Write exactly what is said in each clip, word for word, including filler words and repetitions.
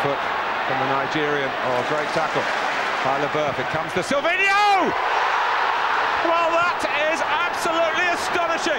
foot from the Nigerian. Oh, great tackle. Tyler Burf, it comes to Silvinho! Well, that is absolutely astonishing!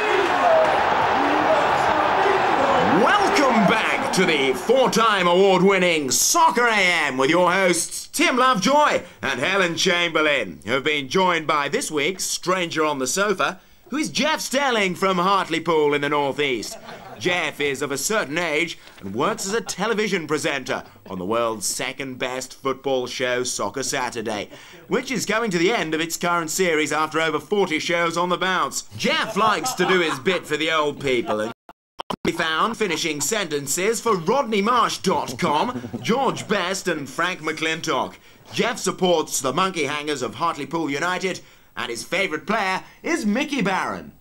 Welcome back to the four-time award-winning Soccer A M with your hosts Tim Lovejoy and Helen Chamberlain, who have been joined by this week's stranger on the sofa, who is Jeff Stelling from Hartlepool in the northeast. Jeff is of a certain age and works as a television presenter on the world's second-best football show, Soccer Saturday, which is coming to the end of its current series after over forty shows on the bounce. Jeff likes to do his bit for the old people and be found finishing sentences for Rodney Marsh dot com, George Best and Frank McClintock. Jeff supports the Monkey Hangers of Hartlepool United, and his favourite player is Mickey Barron.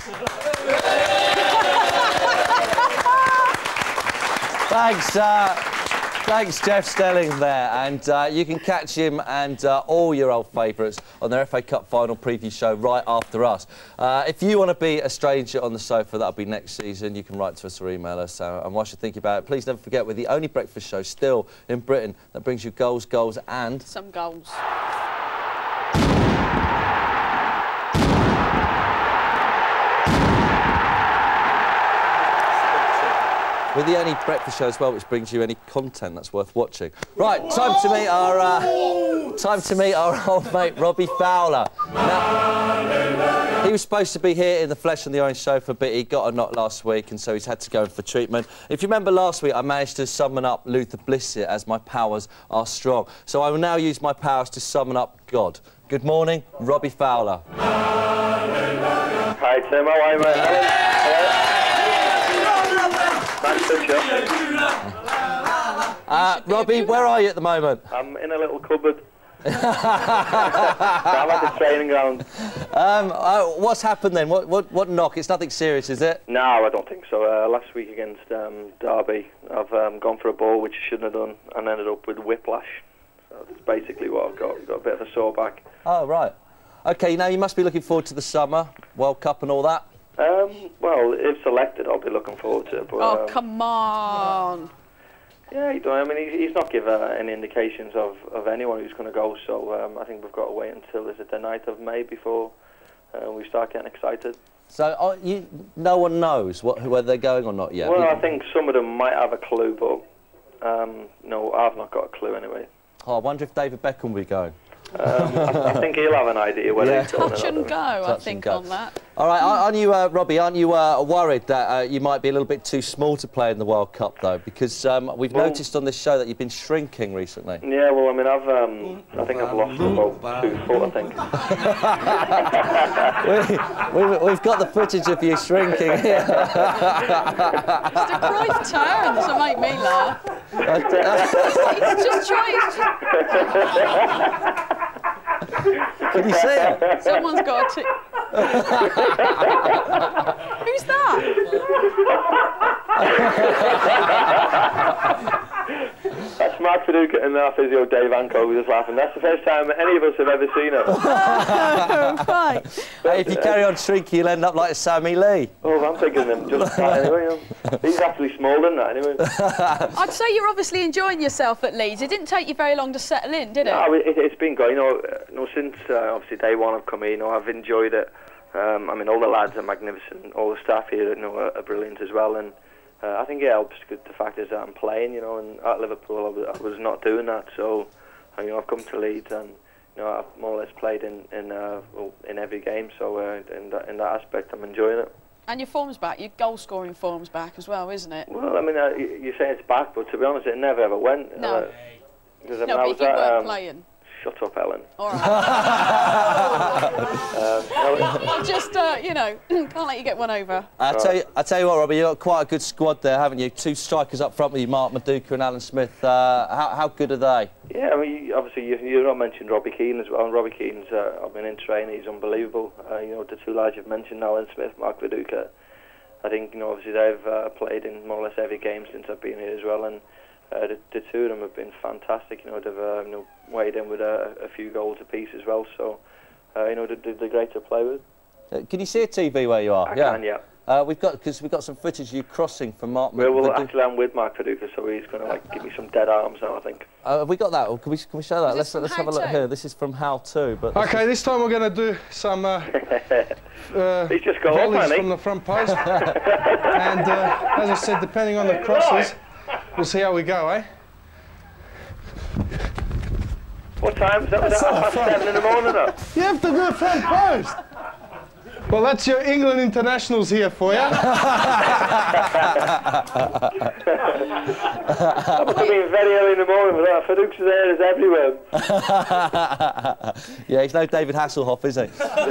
Thanks, uh, thanks Jeff Stelling there, and uh, you can catch him and uh, all your old favourites on their F A Cup final preview show right after us. Uh, if you want to be a stranger on the sofa, that'll be next season. You can write to us or email us, uh, and whilst you think about it, please never forget we're the only breakfast show still in Britain that brings you goals, goals and... some goals. We're the only breakfast show as well which brings you any content that's worth watching. Right, time to meet our uh, time to meet our old mate Robbie Fowler. Now, he was supposed to be here in the flesh on the orange sofa, but he got a knock last week, and so he's had to go in for treatment. If you remember last week, I managed to summon up Luther Bliss here, as my powers are strong. So I will now use my powers to summon up God. Good morning, Robbie Fowler. Hi Tim, how are you, mate? Uh, Robbie, where are you at the moment? I'm in a little cupboard. I'm at the training ground. Um, uh, what's happened then? What, what, what knock? It's nothing serious, is it? No, I don't think so. Uh, last week against um, Derby, I've um, gone for a ball which I shouldn't have done and ended up with whiplash. So that's basically what I've got. I've got a bit of a sore back. Oh, right. OK, now you must be looking forward to the summer, World Cup and all that. Um, well, if selected, I'll be looking forward to it. But, oh, um, come on. Yeah, he don't, I mean, he, he's not given uh, any indications of, of anyone who's going to go, so um, I think we've got to wait until, is it the ninth of May before uh, we start getting excited. So uh, you, no one knows what, whether they're going or not yet? Well, I think some of them might have a clue, but um, no, I've not got a clue anyway. Oh, I wonder if David Beckham will be going. Um, I, I think he'll have an idea whether yeah. he's going. Touch and go, Touch I think, go. on that. All right, aren't you, uh, Robbie, aren't you uh, worried that uh, you might be a little bit too small to play in the World Cup, though? Because um, we've well, noticed on this show that you've been shrinking recently. Yeah, well, I mean, I've, um, I think I've lost about two foot, I think. we, we, we've got the footage of you shrinking here. It's a great turn to make me laugh. He's just trying. Can you see it? Someone's got to. Who's that? That's Mark Paducah and our physio Dave Anko was just laughing. That's the first time any of us have ever seen it. Oh, right. Hey, if you carry on shrinking, you'll end up like Sammy Lee. Oh, I'm thinking him just that anyway. He's actually smaller than that anyway. I'd say you're obviously enjoying yourself at Leeds. It didn't take you very long to settle in, did it? No, it, it's been good. You know, uh, you know since uh, obviously day one I've come here, you know, I've enjoyed it. Um, I mean, all the lads are magnificent. All the staff here, you know, are, are brilliant as well. And uh, I think it helps with the fact is that I'm playing, you know, and at Liverpool I was, I was not doing that. So, you know, I've come to Leeds and, you know, I've more or less played in in, uh, well, in every game. So uh, in, that, in that aspect, I'm enjoying it. And your form's back. Your goal-scoring form's back as well, isn't it? Well, I mean, uh, you, you say it's back, but to be honest, it never ever went. No. Uh, because, I mean, no, I but was you at, weren't um, playing. Shut up, Ellen. All right. um, I'll just, uh, you know, can't let you get one over. I tell you, I tell you what, Robbie, you've got quite a good squad there, haven't you? Two strikers up front with you, Mark Maduka and Alan Smith. Uh, how, how good are they? Yeah, I mean, obviously you, you've not mentioned Robbie Keane as well. And Robbie Keane's, uh, I've been in training, he's unbelievable. Uh, you know, the two lads you've mentioned, Alan Smith, Mark Maduka. I think, you know, obviously they've uh, played in more or less every game since I've been here as well. And Uh, the, the two of them have been fantastic. You know, they've uh, you know, weighed in with a, a few goals apiece as well. So, uh, you know, they're, they're great to play with. Uh, can you see a T V where you are? I yeah. can, yeah. Uh, we've got because we've got some footage of you crossing from Mark. Well, well Mc- actually, I'm with Mark Paducah, so he's going to like give me some dead arms now, I think. Uh, have we got that? Or can we can we show that? Is Let's this from let's How have a look To? here. This is from How To. But Okay, this time we're going to do some uh, uh, He's just got volleys up, hasn't he? from the front post. And uh, as I said, depending on the crosses, we'll see how we go, eh? What time is that? Was that half past seven in the morning, though? You have to do a front post. Well, that's your England internationals here for you. That must have been very early in the morning, but that Farouk's there is everywhere. yeah, he's no David Hasselhoff, is he?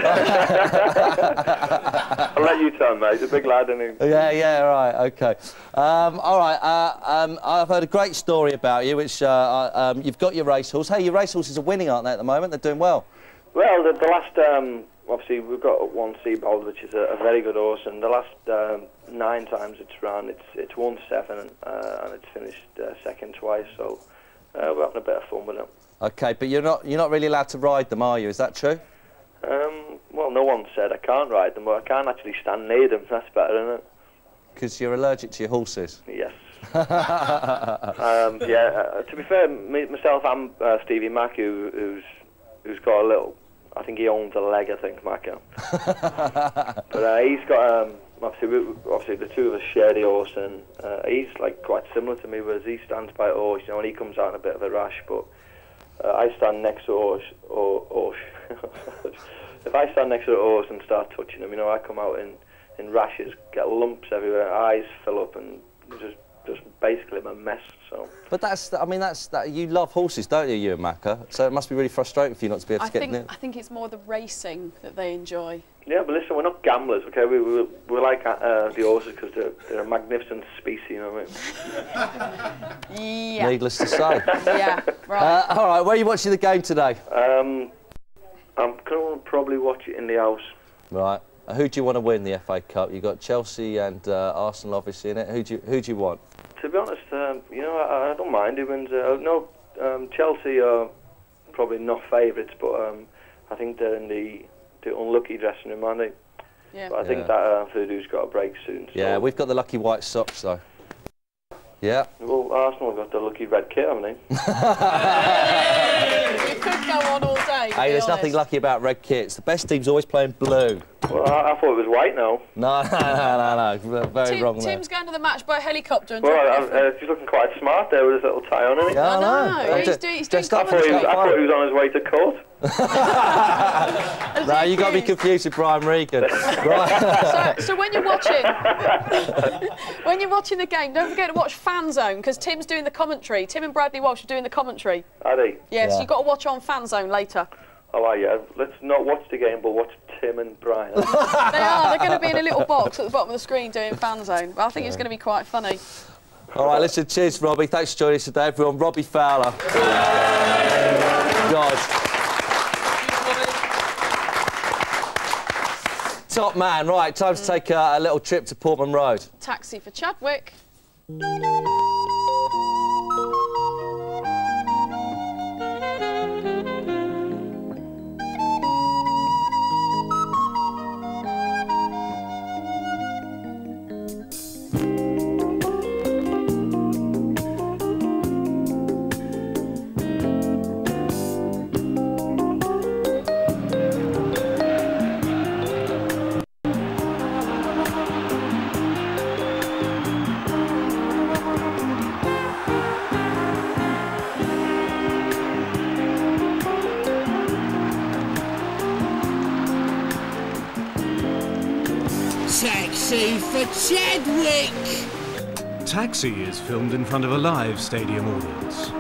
I'll let you tell, mate. He's a big lad, isn't he? Yeah, yeah, right, okay. Um, all right, uh, um, I've heard a great story about you, which uh, um, you've got your racehorse. Hey, your racehorses are winning, aren't they, at the moment? They're doing well. Well, the, the last, um, obviously, we've got one Seabold, which is a, a very good horse, and the last um, nine times it's run, it's it's won seven, uh, and it's finished uh, second twice, so uh, we're having a bit of fun with them. Okay, but you're not you're not really allowed to ride them, are you? Is that true? Um, well, no one said I can't ride them, but I can't actually stand near them. That's better, isn't it? Because you're allergic to your horses. Yes. um, yeah. Uh, to be fair, me, myself and uh, Stevie Mack, who, who's who's got a little. I think he owns a leg. I think Mack. But uh, he's got. Um, obviously, we, obviously the two of us share the horse, and uh, he's like quite similar to me. Whereas he stands by a horse, you know, and he comes out in a bit of a rash. But uh, I stand next to a horse, or horse. If I stand next to a horse and start touching him, you know, I come out in. in rashes, get lumps everywhere, eyes fill up, and just just basically a mess. So. But that's, I mean, that's that. You love horses, don't you, you and Macca? So it must be really frustrating for you not to be able to I get think, near. I think it's more the racing that they enjoy. Yeah, but listen, we're not gamblers, okay? We we we like uh, the horses because they're they're a magnificent species, you know what I mean? Yeah. Needless to say. Yeah. Right. Uh, all right, where are you watching the game today? Um, I'm gonna probably watch it in the house. Right. Uh, who do you want to win the F A Cup? You've got Chelsea and uh, Arsenal obviously in it. Who do you, who do you want? To be honest, um, you know, I, I don't mind who wins. Uh, no, um, Chelsea are probably not favourites, but um, I think they're in the, the unlucky dressing room, aren't they? Yeah. But I think Yeah. that uh, Voodoo's got a break soon. So. Yeah, we've got the lucky white socks though. Yeah. Well, Arsenal have got the lucky red kit, haven't they? We could go on all day. to Hey, be there's nothing honest. lucky about red kits. The best team's always playing blue. Well, I, I thought it was white now. No, no, no, no, no. Very Tim, wrong there. Tim's going to the match by helicopter and Well, dropping I, it uh, he's looking quite smart there with his little tie on, isn't he? Yeah, I I know. know, I'm he's ju- doing- he's doing dressed up I, thought he was, for I thought he was on his way to court. from- No, you got me confused with Brian Regan. Right. So, so when you're watching, when you're watching the game, don't forget to watch Fan Zone because Tim's doing the commentary. Tim and Bradley Walsh are doing the commentary. Are they? Yes, Yeah. you've got to watch on Fan Zone later. Oh, right, yeah. Let's not watch the game, but watch Tim and Brian. They are. They're going to be in a little box at the bottom of the screen doing Fan Zone. But I think it's going to be quite funny. All right, listen, cheers, Robbie. Thanks for joining us today, everyone. Robbie Fowler. God. Top man. Right, time to take uh, a little trip to Portman Road. Taxi for Chadwick. Taxi for Chadwick! Taxi is filmed in front of a live stadium audience.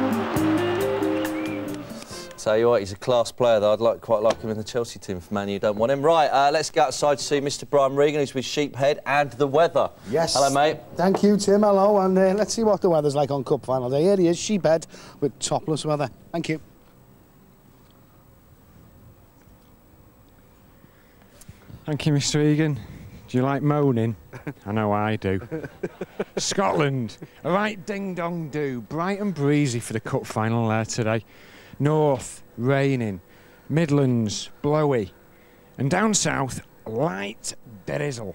Tell you what, he's a class player, though. I'd like, quite like him in the Chelsea team if Man U don't want him. Right, uh, let's go outside to see Mister Brian Regan, who's with Sheephead and the weather. Yes. Hello, mate. Thank you, Tim. Hello, and uh, let's see what the weather's like on Cup Final Day. Here he is, Sheephead, with topless weather. Thank you. Thank you, Mister Egan. Do you like moaning? I know I do. Scotland, a right ding-dong-do. Bright and breezy for the cup final there today. North, raining. Midlands, blowy. And down south, light drizzle.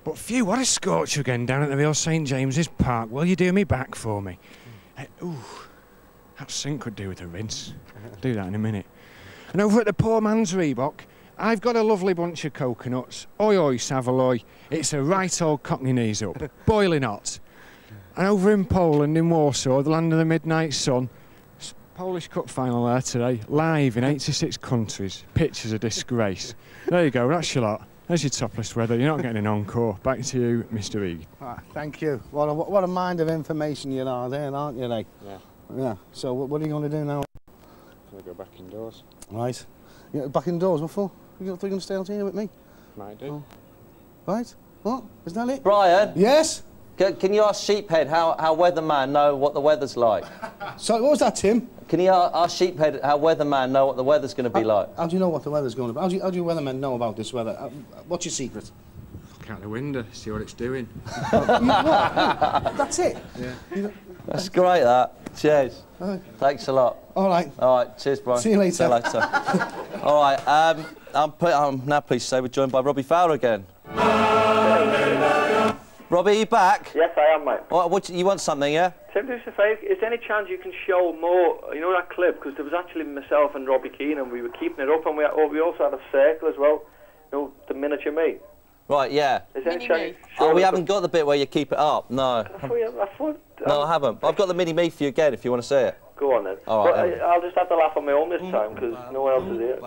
But phew, what a scorcher again down at the real St James's Park. Will you do me back for me? Hey, ooh, that sink could do with a rinse. I'll do that in a minute. And over at the poor man's Reebok, I've got a lovely bunch of coconuts. Oi, oi, Savoy. It's a right old cockney knees up, boiling hot. And over in Poland, in Warsaw, the land of the midnight sun, Polish Cup final there today, live in eighty-six countries. Pictures a disgrace. There you go, that's your lot. There's your topless weather. You're not getting an encore. Back to you, Mister Egan. Ah, thank you. What a, what a mind of information you are there, aren't you, like? Yeah. Yeah. So what, what are you going to do now? I'm going to go back indoors. Right. Yeah, back indoors, what for? You going to stay out here with me? Might do. Oh. Right. What? Is that it? Brian? Yes? Can, can you ask Sheephead how, how weatherman know what the weather's like? So what was that, Tim? Can you ask Sheephead how weatherman know what the weather's going to be how, like? How do you know what the weather's going to be? How do you, how do you weathermen know about this weather? Uh, what's your secret? Look out the window, see what it's doing. you, what? That's it? Yeah. You know, that's great, that. Cheers. Right. Thanks a lot. All right. All right, cheers, Brian. See you later. See you later. All right, um, I'm, I'm now pleased to say we're joined by Robbie Fowler again. Robbie, are you back? Yes, I am, mate. What, what, you want something, yeah? Tim, do us a favour. Is there any chance you can show more, you know, that clip? Because there was actually myself and Robbie Keane, and we were keeping it up, and we, oh, we also had a circle as well. You know, the miniature me. Right, yeah. Is there any Mini chance? me. Oh, we haven't got the bit where you keep it up, no. I thought, you, I thought, um, No, I haven't. But I've got the mini-me for you again, if you want to see it. Go on, then. All right, But then. I, I'll just have to laugh on my own this time, because no one else is here.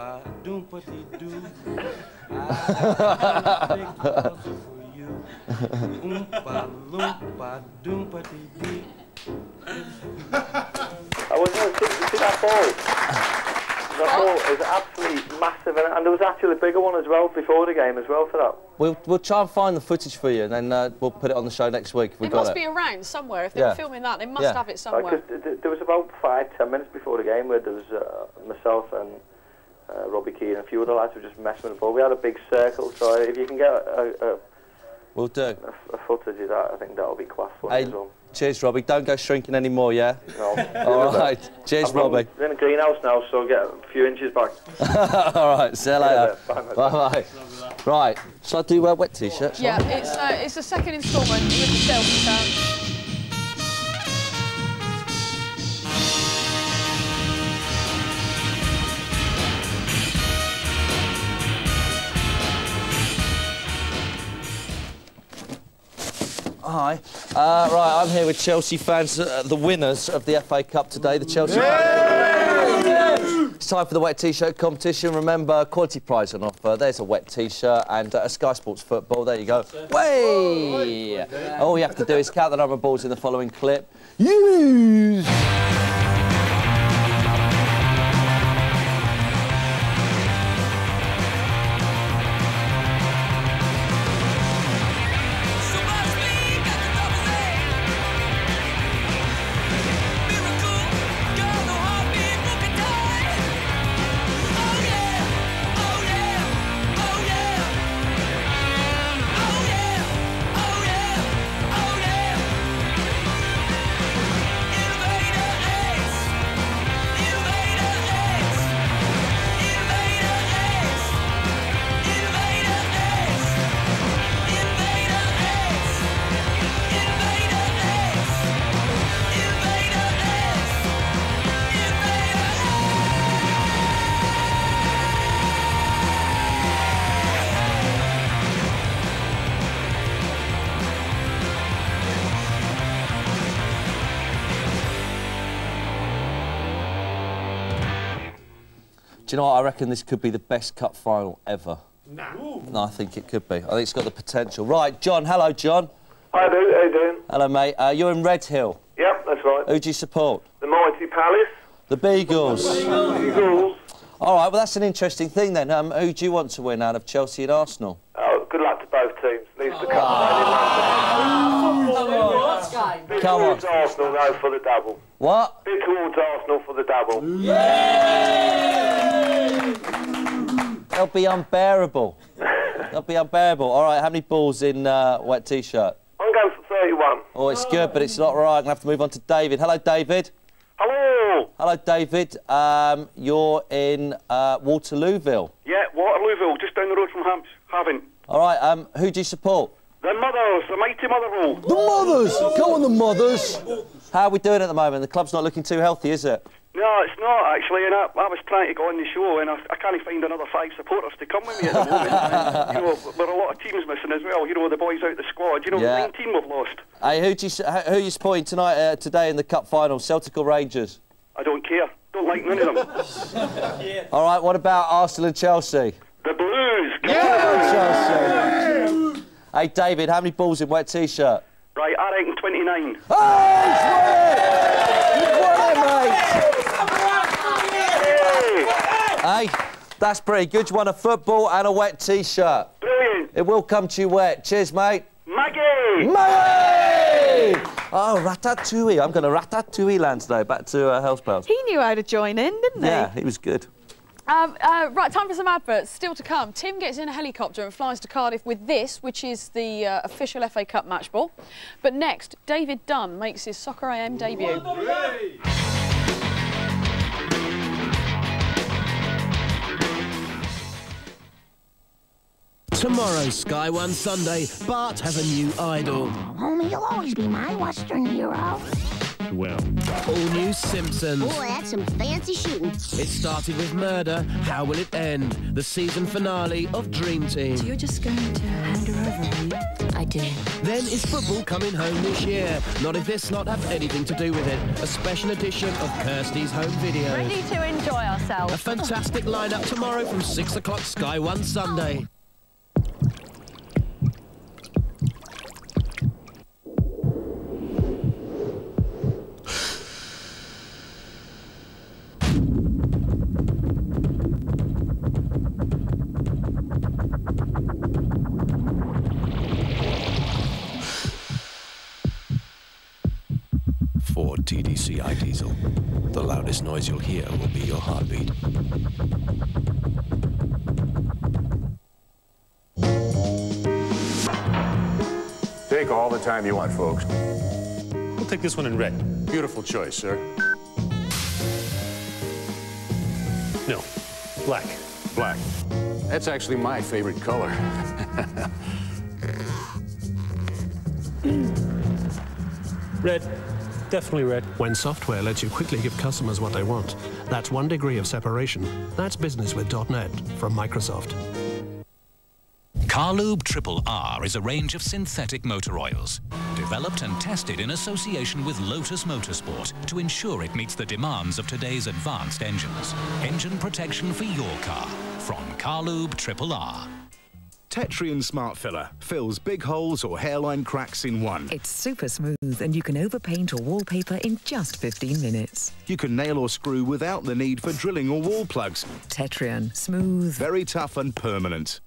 I was going to see, see that ball. That ball is absolutely massive, and, and there was actually a bigger one as well before the game as well for that. We'll, we'll try and find the footage for you, and then uh, we'll put it on the show next week if we've It got must it. be around somewhere. If they Yeah. were filming that, they must Yeah. have it somewhere. Because th there was about five, ten minutes before the game where there was uh, myself and uh, Robbie Keane and a few other lads who were just messing with the ball. We had a big circle, so if you can get a, a, We'll do. a, a footage of that, I think that'll be class for Hey, you as well. cheers, Robbie. Don't go shrinking anymore, yeah? No. All right. Cheers, I'm Robbie. in a greenhouse now, so get a few inches back. All right. See you later. Bye, mate. Bye-bye. Right. Shall I do uh, wet T-shirts? Yeah, it's uh, it's the second instalment with the Chelsea fans. Hi. Uh, right, I'm here with Chelsea fans, uh, the winners of the F A Cup today, the Chelsea fans. It's time for the wet T-shirt competition. Remember, quality prize on offer. There's a wet T-shirt and uh, a Sky Sports football. There you go. Way! All you have to do is count the number of balls in the following clip. Use! Do you know what? I reckon this could be the best cup final ever. No. No, I think it could be. I think it's got the potential. Right, John. Hello, John. Hi, dude. How you doing? Hello, mate. Uh, you're in Red Hill. Yep, that's right. Who do you support? The Mighty Palace. The Beagles. Beagles. All right, well, that's an interesting thing then. Um, who do you want to win out of Chelsea and Arsenal? Oh, good luck to both teams. Leaves the cup. Bit Come towards on. Arsenal, though, for the double. What? Bit towards Arsenal for the double. They'll be unbearable. They'll be unbearable. All right, how many balls in uh, wet T-shirt? I'm going for thirty-one. Oh, it's good, but it's not right. I'm going to have to move on to David. Hello, David. Hello. Hello, David. Um, you're in uh, Waterlooville. Yeah, Waterlooville, just down the road from Hams. Having. All right, um, who do you support? The The Mothers, the mighty Motherwell. The Mothers! Go on, the Mothers! How are we doing at the moment? The club's not looking too healthy, is it? No, it's not actually, and I, I was trying to go on the show, and I, I can't find another five supporters to come with me at the moment. And, you know, there are a lot of teams missing as well. You know, the boys out the squad. You know, Yeah. nineteen we've lost. Hey, who do you who are you supporting tonight, uh, today in the cup final? Celtic or Rangers? I don't care. Don't like none of them. Yeah. All right. What about Arsenal and Chelsea? The Blues. Yeah, Chelsea. Hey, David, how many balls in wet t-shirt? Right, I reckon twenty-nine. Oh, he's won it! He's won it, mate! Hey, that's pretty good. You won a football and a wet t-shirt. Brilliant. It will come to you wet. Cheers, mate. Maggie! Maggie! Oh, ratatouille. I'm going to ratatouille land today. Back to uh, House Pals. He knew how to join in, didn't he? Yeah, he was good. Um, uh, right, time for some adverts. Still to come. Tim gets in a helicopter and flies to Cardiff with this, which is the uh, official F A Cup match ball. But next, David Dunn makes his Soccer A M debut. Tomorrow, Sky One Sunday, Bart has a new idol. Homie, you'll always be my Western hero. Well, all new Simpsons. Boy, that's some fancy shooting. It started with murder. How will it end? The season finale of Dream Team. So you're just going to hand her over, are you? I do. Then is football coming home this year? Not if this slot have anything to do with it. A special edition of Kirsty's Home Videos. Ready to enjoy ourselves. A fantastic lineup tomorrow from six o'clock Sky One Sunday. Ford T D C I diesel. The loudest noise you'll hear will be your heartbeat. Take all the time you want, folks. We'll take this one in red. Beautiful choice, sir. No, black. Black. That's actually my favorite color. Red. Definitely red. When software lets you quickly give customers what they want, that's one degree of separation. That's business with dot net from Microsoft. Carlube Triple R is a range of synthetic motor oils, developed and tested in association with Lotus Motorsport to ensure it meets the demands of today's advanced engines. Engine protection for your car from Carlube Triple R. Tetrian Smart Filler fills big holes or hairline cracks in one. It's super smooth and you can overpaint or wallpaper in just fifteen minutes. You can nail or screw without the need for drilling or wall plugs. Tetrian, smooth. Very tough and permanent.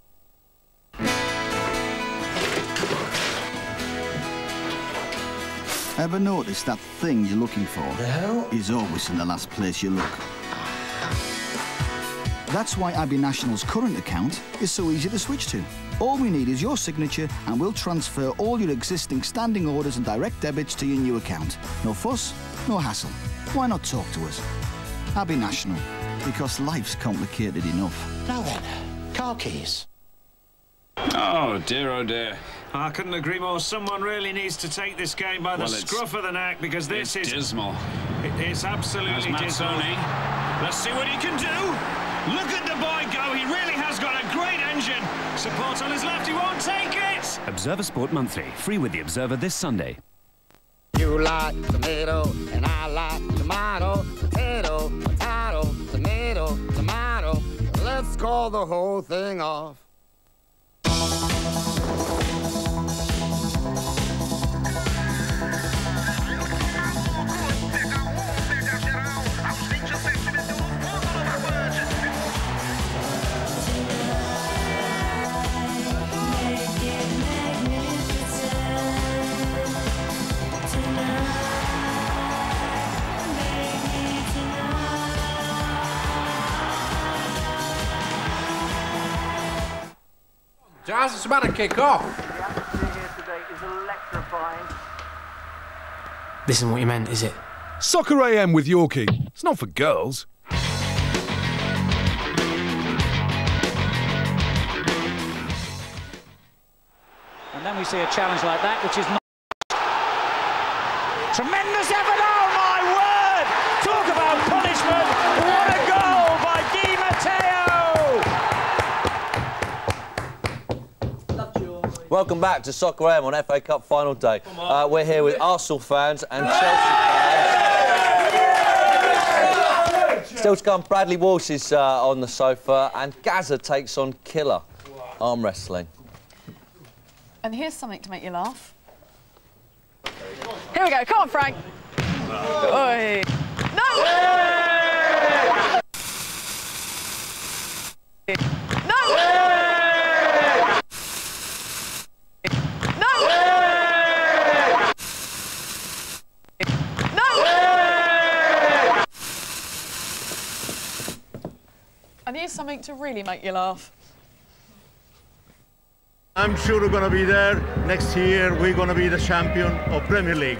Ever noticed that thing you're looking for No. is always in the last place you look? That's why Abbey National's current account is so easy to switch to. All we need is your signature and we'll transfer all your existing standing orders and direct debits to your new account. No fuss, no hassle. Why not talk to us? Abbey National, because life's complicated enough. Now then, car keys. Oh dear, oh dear. I couldn't agree more. Someone really needs to take this game by the Well, it's- scruff of the neck because this it's is dismal. It, it's absolutely That's dismal. Mazzoni. Let's see what he can do. Look at the boy go. He really has got a great engine. Support on his left. He won't take it. Observer Sport Monthly, free with the Observer this Sunday. You like tomato, and I like tomato. Potato, potato, tomato, tomato. Let's call the whole thing off. Jazz, it's about to kick off. The atmosphere here today is electrifying. This isn't what you meant, is it? Soccer A M with Yorkie. It's not for girls. And then we occasionally see a challenge like that, which is not... Tremendous effort, oh my word! Talk about punishment! What a goal by Di Matteo! Welcome back to Soccer A M on F A Cup final day. Uh, we're here with Arsenal fans and Chelsea fans. Still to come, Bradley Walsh is uh, on the sofa and Gaza takes on Killer arm wrestling. And here's something to make you laugh. Here we go, come on, Frank. Oi. No! No! No! No! And here's something to really make you laugh. I'm sure we're going to be there. Next year, we're going to be the champion of Premier League.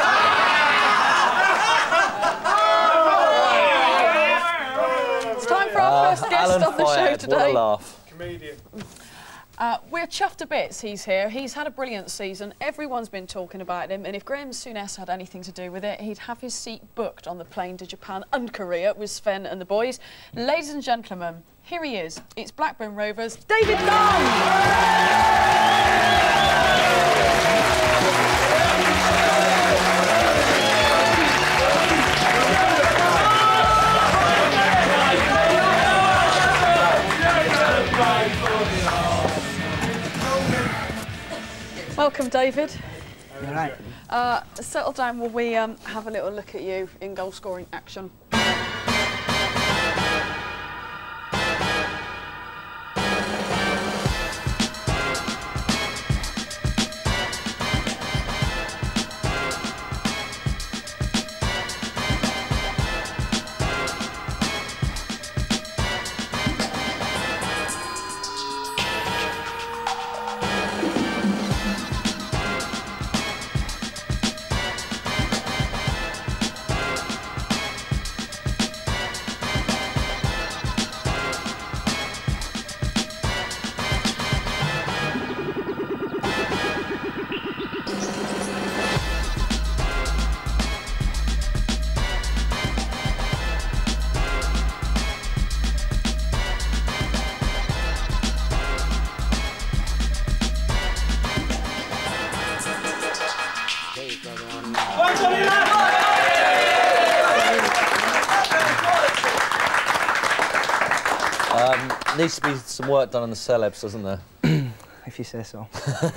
It's time for our Uh, first guest Alan on the show Fayed, today. what a laugh. Comedian. Uh, we're chuffed to bits he's here. He's had a brilliant season. Everyone's been talking about him, and if Graham Souness had anything to do with it, he'd have his seat booked on the plane to Japan and Korea with Sven and the boys. Ladies and gentlemen, here he is. It's Blackburn Rovers, David Welcome, David. All right. Uh, settle down while we um, have a little look at you in goal-scoring action. Um, needs to be some work done on the celebs, doesn't there? If you say so.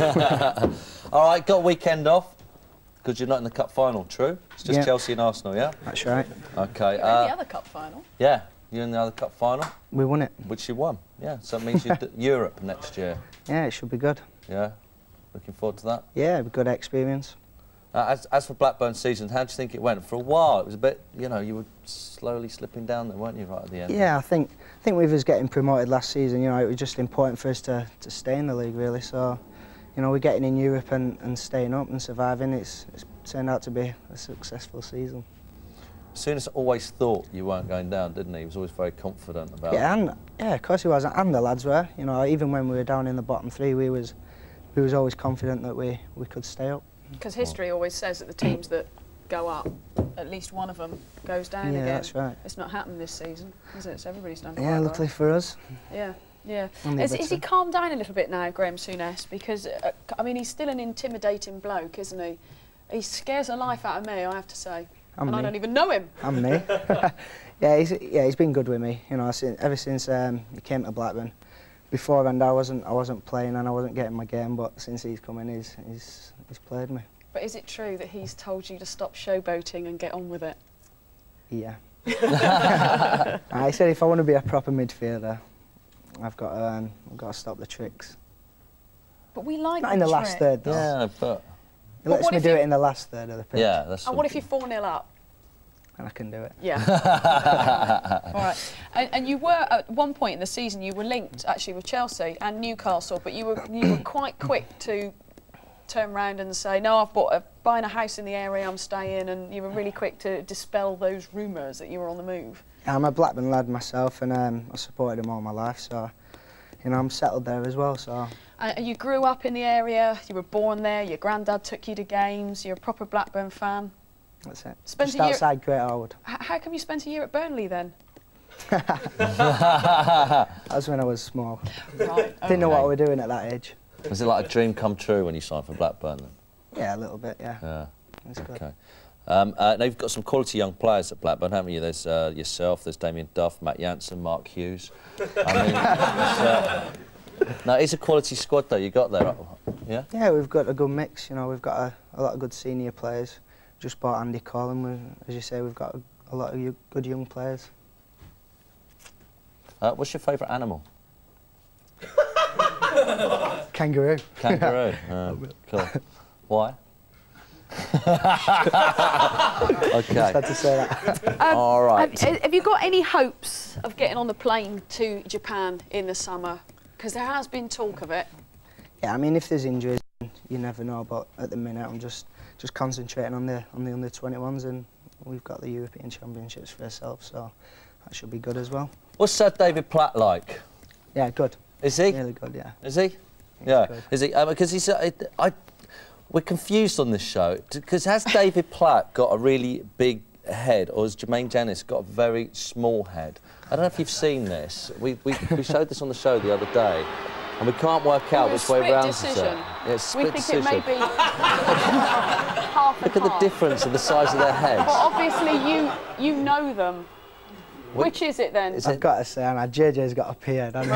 All right, got weekend off because you're not in the cup final, true? It's just Yeah. Chelsea and Arsenal, yeah? That's right. Okay. You're uh, in the other cup final. Yeah, you're in the other cup final. We won it. Which you won, yeah. So it means you're d Europe next year. Yeah, it should be good. Yeah, looking forward to that. Yeah, it'll be a good experience. Uh, as, as for Blackburn's season, how do you think it went? For a while, it was a bit, you know, you were slowly slipping down there, weren't you, right at the end? Yeah, I think I think with us getting promoted last season, you know, it was just important for us to, to stay in the league, really. So, you know, we're getting in Europe and, and staying up and surviving. It's, it's turned out to be a successful season. Souness always thought you weren't going down, didn't he? He was always very confident about Yeah, it. and yeah, of course he was, and the lads were. You know, even when we were down in the bottom three, we was we was always confident that we we could stay up. Because history always says that the teams that go up, at least one of them goes down Yeah, again. that's right. It's not happened this season, is it? So everybody's done quite Yeah, well. luckily for us. Yeah, yeah. Only Is, better. is he calmed down a little bit now, Graham Souness? Because, uh, I mean, he's still an intimidating bloke, isn't he? He scares the life out of me, I have to say. And and I me. don't even know him. And me. yeah, he's yeah he's been good with me. You know, since, ever since um, he came to Blackburn. Beforehand, I wasn't I wasn't playing and I wasn't getting my game, but since he's come in, he's he's he's played me. But is it true that he's told you to stop showboating and get on with it? Yeah. I said if I want to be a proper midfielder, I've got to, um, I've got to stop the tricks. But we like Not in the last third, though. Yeah, but... He lets what me if do you- it in the last third of the pitch. Yeah, that's... And what if you're four nil up? And I can do it. Yeah. All right. And, and you were, at one point in the season, you were linked, actually, with Chelsea and Newcastle, but you were, you were quite quick to turn round and say, no, I've bought a, buying a house in the area I'm staying, and you were really quick to dispel those rumours that you were on the move. I'm a Blackburn lad myself, and um, I supported him all my life, so you know, I'm settled there as well, so... Uh, you grew up in the area, you were born there, your granddad took you to games, you're a proper Blackburn fan. That's it. Spent Just a year... outside Great Harwood. H how come you spent a year at Burnley then? That's when I was small. Right, okay. Didn't know what we were doing at that age. Was it like a dream come true when you signed for Blackburn then? Yeah, a little bit, yeah. Yeah. That's good. Okay. Um, uh, now you've got some quality young players at Blackburn, haven't you? There's uh, yourself, there's Damien Duff, Matt Jansen, Mark Hughes. I mean, it's, uh, no, it's a quality squad though you got there, yeah? Yeah, we've got a good mix, you know, we've got a, a lot of good senior players. Just bought Andy Collin, we, as you say, we've got a, a lot of good young players. Uh, what's your favourite animal? Kangaroo. Kangaroo, uh, cool. Why? Okay. Just had to say that. Um, All right. Have, have you got any hopes of getting on the plane to Japan in the summer? Because there has been talk of it. Yeah, I mean, if there's injuries, you never know. But at the minute, I'm just just concentrating on the on the under twenty-ones, and we've got the European Championships for ourselves, so that should be good as well. What's Sir David Platt like? Yeah, good. Is he? Really good, yeah. Is he? He's yeah. good. Is he? Because um, he's. Uh, I. We're confused on this show because has David Platt got a really big head, or has Jermaine Janis got a very small head? I don't know if you've seen this. We we, we showed this on the show the other day, and we can't work out which way round to it. Yeah, it's split we think decision. it may be half Look at the difference in the size of their heads. But obviously, you you know them. What? Which is it then? Is I've it? got to say, Anna, J J's got a beard, hasn't he?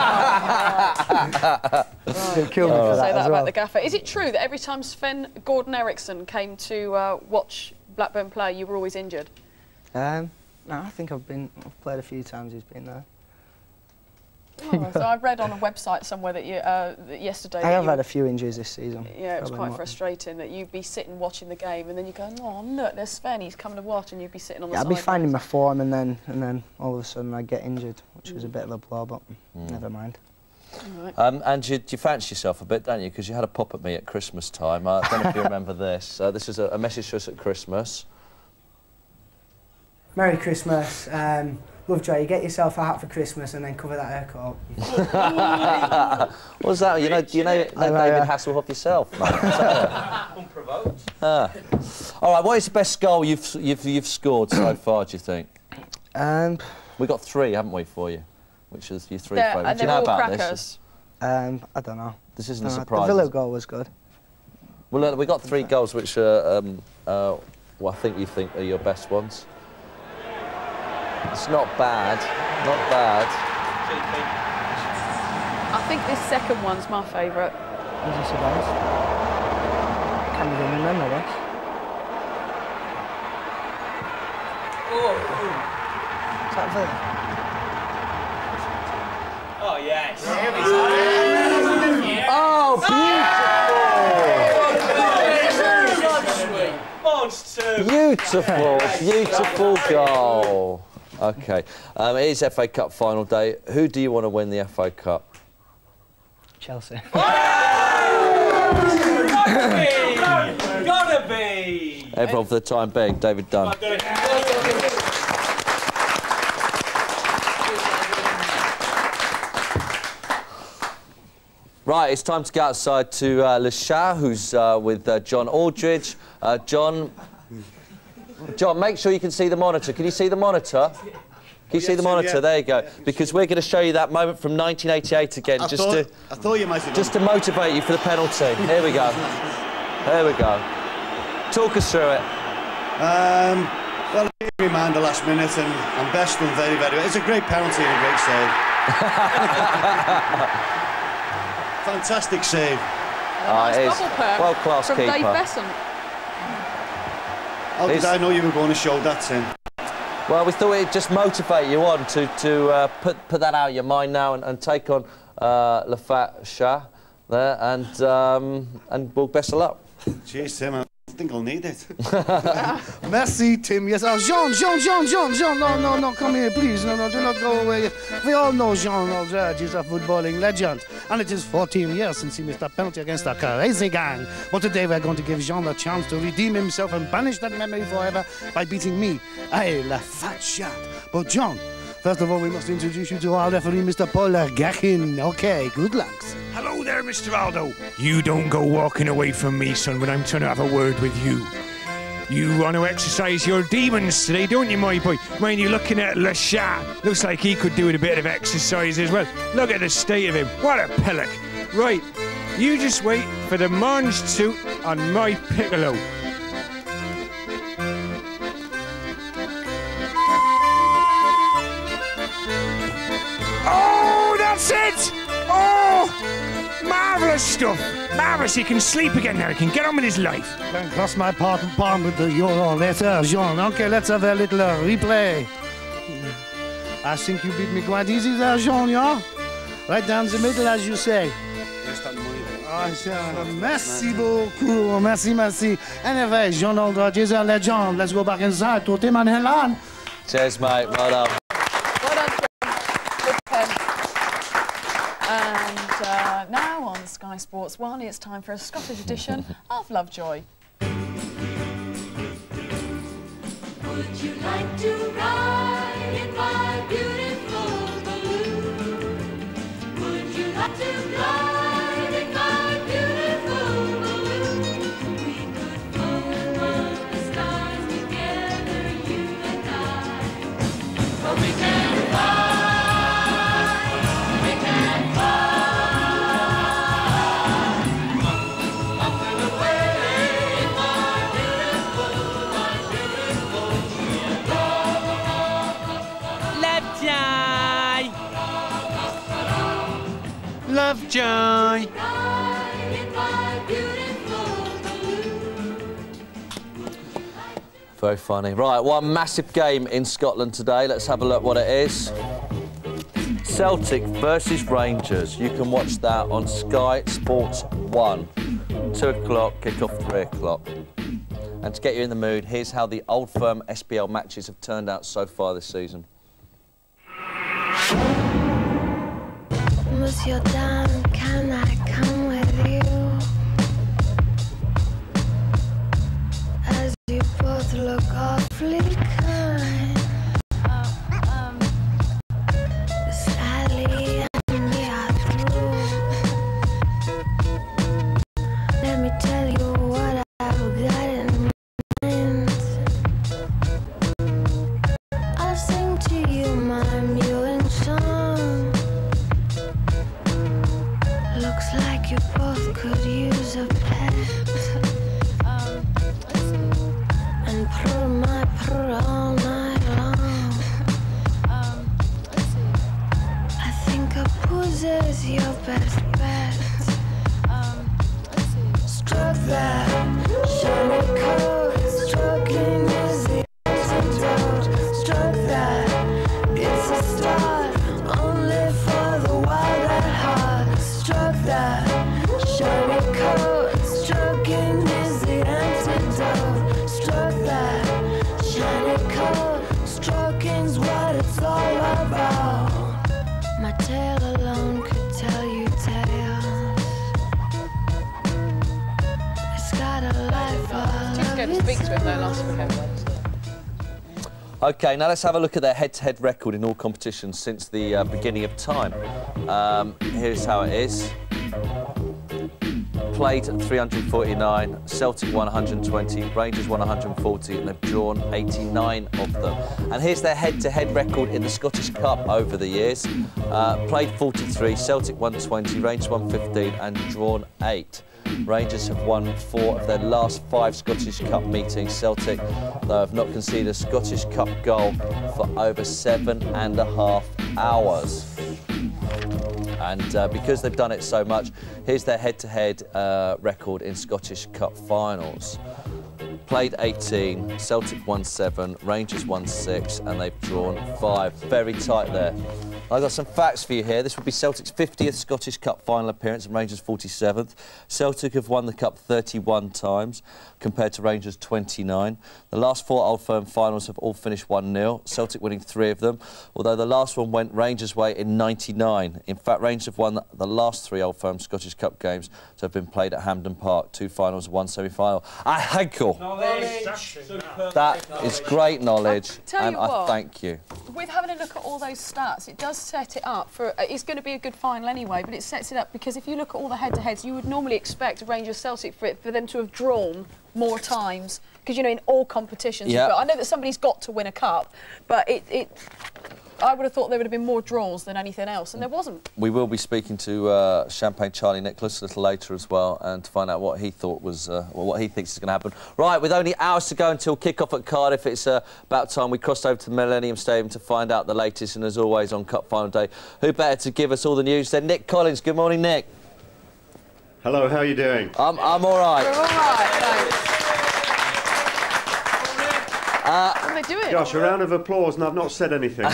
He'll kill me for that Say that as about well. the gaffer. Is it true that every time Sven Gordon Eriksson came to uh, watch Blackburn play, you were always injured? Um, no, I think I've been. I've played a few times. He's been there. Oh, so I read on a website somewhere that you uh, that yesterday. I that have you, had a few injuries this season. Yeah, it was Probably quite more. frustrating that you'd be sitting watching the game and then you go, oh look, there's Sven, he's coming to watch, and you'd be sitting on the Yeah, I'd side. be finding my form, and then and then all of a sudden I'd get injured, which was a bit of a blow, but Mm. never mind. Right. Um, and you, you fancy yourself a bit, don't you? Because you had a pop at me at Christmas time. Uh, I don't know if you remember this. Uh, this is a, a message to us at Christmas. Merry Christmas. Um, Lovejoy, you get yourself a hat for Christmas and then cover that haircut up. What's that? You know, you know, know I, David uh, Hasselhoff yourself, mate. Unprovoked. Ah. All right. What is the best goal you've you've you've scored so far? Do you think? Um, we got three, haven't we, for you? Which is your three They're- favourites. and Do you they're know all about crackers. this? Um, I don't know. This isn't Uh, a surprise. The Villa goal was good. Well, look, we got three goals, which are, um, uh, well, I think you think are your best ones. It's not bad, not bad. I think this second one's my favourite. Was this a best? Can't even remember this. Oh, Is that Villa? oh yes. Oh, beautiful! Beautiful, beautiful goal. Okay, um, it is F A Cup final day. Who do you want to win the F A Cup? Chelsea. Gotta be! Gotta be! Everyone for the time being, David Dunn. Right, it's time to go outside to uh, Le Chat, who's uh, with uh, John Aldridge. Uh, John, John, make sure you can see the monitor. Can you see the monitor? Can you see the monitor? There you go. Because we're going to show you that moment from nineteen eighty-eight again, I just thought, to I thought you might have just to motivate you for the penalty. Here we go. There we go. Talk us through it. Um, well, it gave me man the last minute, and, and Best done very, very well. It's a great penalty and a great save. Fantastic save. Ah, it is. World-class from keeper. Dave Besson. How did It's- I know you were going to show that, Tim? Well, we thought it'd just motivate you on to, to uh, put, put that out of your mind now and, and take on uh, Le Chat there, and, um, and well, best of luck. Cheers, Tim. I think I'll need it. Merci, Tim. Yes, oh, Jean, Jean, Jean, Jean, Jean. No, no, no, come here, please. No, no, do not go away. We all know Jean Aldridge is a footballing legend. And it is fourteen years since he missed a penalty against a crazy gang. But today we're going to give Jean the chance to redeem himself and banish that memory forever by beating me. Aye, La Fat Chat. But John, First of all, we must introduce you to our referee, Mister Paul Gachin. Okay, good luck. Hello there, Mister Aldo. You don't go walking away from me, son, when I'm trying to have a word with you. You want to exercise your demons today, don't you, my boy? Mind you, looking at Le Chat, looks like he could do with a bit of exercise as well. Look at the state of him. What a pillock. Right, you just wait for the mange suit on my piccolo. Oh, that's it! Oh, marvellous stuff. Marvellous, he can sleep again now. He can get on with his life. Don't cross my palm, palm with the euro letter, Jean. Okay, let's have a little uh, replay. I think you beat me quite easy there, Jean, yeah? Right down the middle, as you say. Oh, merci beaucoup, merci, merci. Anyway, Jean Aldridge is a legend. Let's go back inside to Tim and Helen. Cheers, mate. Well done. Well done, Tim. Good pen. And uh, now on Sky Sports One, it's time for a Scottish edition of Lovejoy. Would you like to ride in my beautiful balloon? Would you like to ride in my beautiful balloon? We could float among the stars together, you and I. But we can fly, we can fly. Up and away in my beautiful, my beautiful Lovejoy. Very funny. Right, one massive game in Scotland today. Let's have a look what it is. Celtic versus Rangers. You can watch that on Sky Sports One. Two o'clock, kick-off three o'clock. And to get you in the mood, here's how the Old Firm S P L matches have turned out so far this season. Monsieur Dame, can I come with you? As you both look awfully kind. Uh, um, Sally and me are through. Let me tell you what I've got in mind. I'll sing to you my mewing song. Looks like you both could use a pet. um, and purr my purr all night long. um, I think a poozer's your best bet. um, Struck that shiny coat, stroking is the antidote. Struck that it's a start, only for the wild at heart. Struck that shiny coat, stroking is the antidote. Struck that shiny coat, stroking's what it's all about. My tail alone could tell you tales. It's got a life all Too scared to speak to him though last weekend. OK, now let's have a look at their head-to-head record in all competitions since the uh, beginning of time. Um, here's how it is. Played three hundred forty-nine, Celtic won one hundred twenty, Rangers won one hundred forty, and they've drawn eighty-nine of them. And here's their head-to-head record in the Scottish Cup over the years. Uh, played forty-three, Celtic won twenty, Rangers won fifteen, and drawn eight. Rangers have won four of their last five Scottish Cup meetings. Celtic, though, have not conceded a Scottish Cup goal for over seven and a half hours. And uh, because they've done it so much, here's their head-to-head uh, record in Scottish Cup finals. Played eighteen, Celtic won seven, Rangers won six, and they've drawn five. Very tight there. I've got some facts for you here. This would be Celtic's fiftieth Scottish Cup final appearance and Rangers' forty-seventh. Celtic have won the Cup thirty-one times, compared to Rangers' twenty-nine. The last four Old Firm finals have all finished one nil, Celtic winning three of them, although the last one went Rangers' way in ninety-nine. In fact, Rangers have won the last three Old Firm Scottish Cup games to have been played at Hampden Park, two finals, one semi-final. I haggle. Knowledge. That is great knowledge, Tell and you I what, thank you. With having a look at all those stats, it does set it up for... Uh, it's going to be a good final anyway, but it sets it up because if you look at all the head-to-heads, you would normally expect Rangers Celtic for, it, for them to have drawn more times, because, you know, in all competitions... Yeah. Got, I know that somebody's got to win a cup, but it... it I would have thought there would have been more draws than anything else, and there wasn't. We will be speaking to uh, Champagne Charlie Nicholas a little later as well, and to find out what he thought was, uh, well, what he thinks is going to happen. Right, with only hours to go until kick-off at Cardiff, it's uh, about time we crossed over to the Millennium Stadium to find out the latest, and as always on Cup Final Day, who better to give us all the news than Nick Collins. Good morning, Nick. Hello, how are you doing? I'm, I'm all right. We're all right, thanks. Uh, what are they doing? Gosh, a round of applause, and I've not said anything.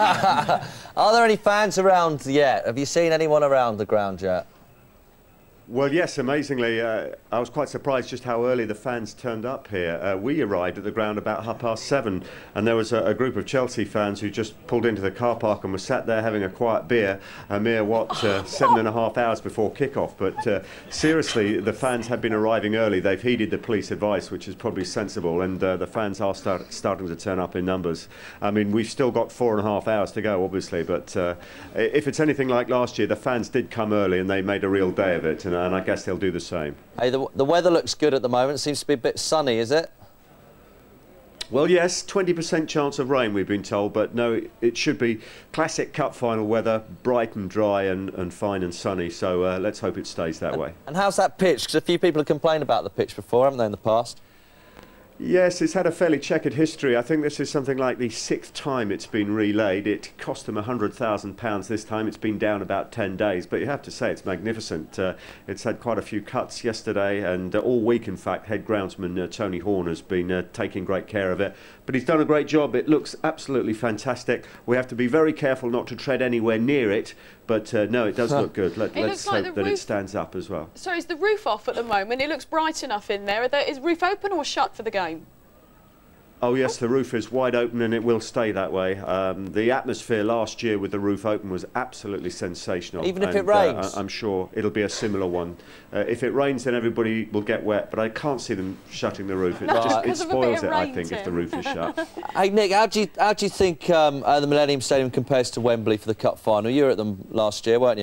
Are there any fans around yet? Have you seen anyone around the ground yet? Well, yes, amazingly, uh, I was quite surprised just how early the fans turned up here. Uh, we arrived at the ground about half past seven, and there was a, a group of Chelsea fans who just pulled into the car park and were sat there having a quiet beer, a mere, what, uh, seven and a half hours before kick-off. But uh, seriously, the fans have been arriving early. They've heeded the police advice, which is probably sensible, and uh, the fans are start, starting to turn up in numbers. I mean, we've still got four and a half hours to go, obviously, but uh, if it's anything like last year, the fans did come early and they made a real day of it. And, and I guess they'll do the same. Hey, the, the weather looks good at the moment. It seems to be a bit sunny, is it? Well, yes, twenty percent chance of rain, we've been told, but no, it should be classic cup final weather, bright and dry and, and fine and sunny, so uh, let's hope it stays that and, way. And how's that pitch? Because a few people have complained about the pitch before, haven't they, in the past? Yes, it's had a fairly checkered history. I think this is something like the sixth time it's been relaid. It cost them one hundred thousand pounds this time. It's been down about ten days, but you have to say it's magnificent. Uh, it's had quite a few cuts yesterday, and uh, all week, in fact, head groundsman uh, Tony Horn has been uh, taking great care of it. But he's done a great job. It looks absolutely fantastic. We have to be very careful not to tread anywhere near it, but uh, no, it does look good. Let, it let's like hope that roof... it stands up as well. So is the roof off at the moment? It looks bright enough in there. there. Is the roof open or shut for the game? Oh yes, the roof is wide open and it will stay that way. Um, the atmosphere last year with the roof open was absolutely sensational. Even if and, it rains? Uh, I'm sure it'll be a similar one. Uh, if it rains, then everybody will get wet, but I can't see them shutting the roof. It, No, just, it because of a spoils bit it, of I rain, think, Tim. if the roof is shut. Hey, Nick, how do you, how do you think um, uh, the Millennium Stadium compares to Wembley for the Cup final? You were at them last year, weren't you?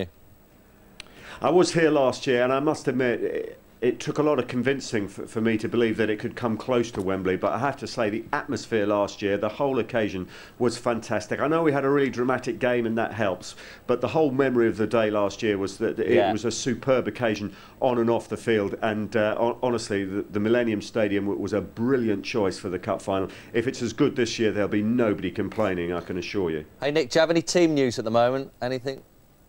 I was here last year, and I must admit, it, it took a lot of convincing for, for me to believe that it could come close to Wembley, but I have to say the atmosphere last year, the whole occasion was fantastic. I know we had a really dramatic game and that helps, but the whole memory of the day last year was that it Yeah. was a superb occasion on and off the field, and uh, honestly the, the Millennium Stadium was a brilliant choice for the Cup final. If it's as good this year, there'll be nobody complaining, I can assure you. Hey, Nick, do you have any team news at the moment? Anything?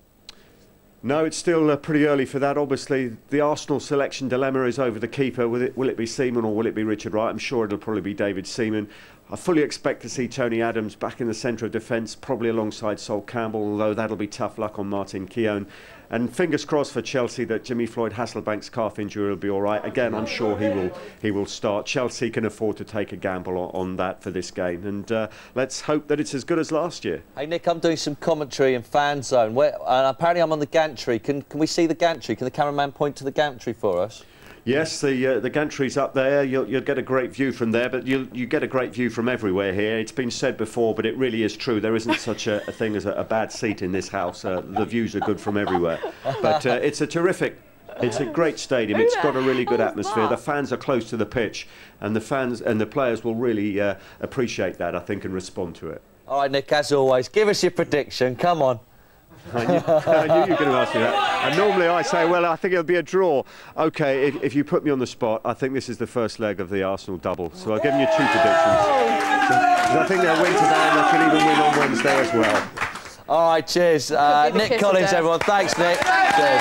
No, it's still uh, pretty early for that. Obviously, the Arsenal selection dilemma is over the keeper. Will it, will it be Seaman or will it be Richard Wright? I'm sure it'll probably be David Seaman. I fully expect to see Tony Adams back in the centre of defence, probably alongside Sol Campbell, although that'll be tough luck on Martin Keown. And fingers crossed for Chelsea that Jimmy Floyd Hasselbank's calf injury will be all right. Again, I'm sure he will he will start. Chelsea can afford to take a gamble on, on that for this game. And uh, let's hope that it's as good as last year. Hey, Nick, I'm doing some commentary in Fan Zone. Where, and apparently I'm on the gantry. Can, can we see the gantry? Can the cameraman point to the gantry for us? Yes, the uh, the gantry's up there. You'll, you'll get a great view from there, but you'll you get a great view from everywhere here. It's been said before, but it really is true. There isn't such a, a thing as a, a bad seat in this house. Uh, the views are good from everywhere. But uh, it's a terrific, it's a great stadium. It's got a really good atmosphere. The fans are close to the pitch, and the fans and the players will really uh, appreciate that, I think, and respond to it. All right, Nick, as always, give us your prediction. Come on. I knew, I knew you were going to ask me that. And normally I say, well, I think it'll be a draw. OK, if, if you put me on the spot, I think this is the first leg of the Arsenal double. So I've given you two predictions. So I think they'll win today and they can even win on Wednesday as well. All right, cheers. Uh, Nick Collins, everyone. Thanks, Nick. Cheers.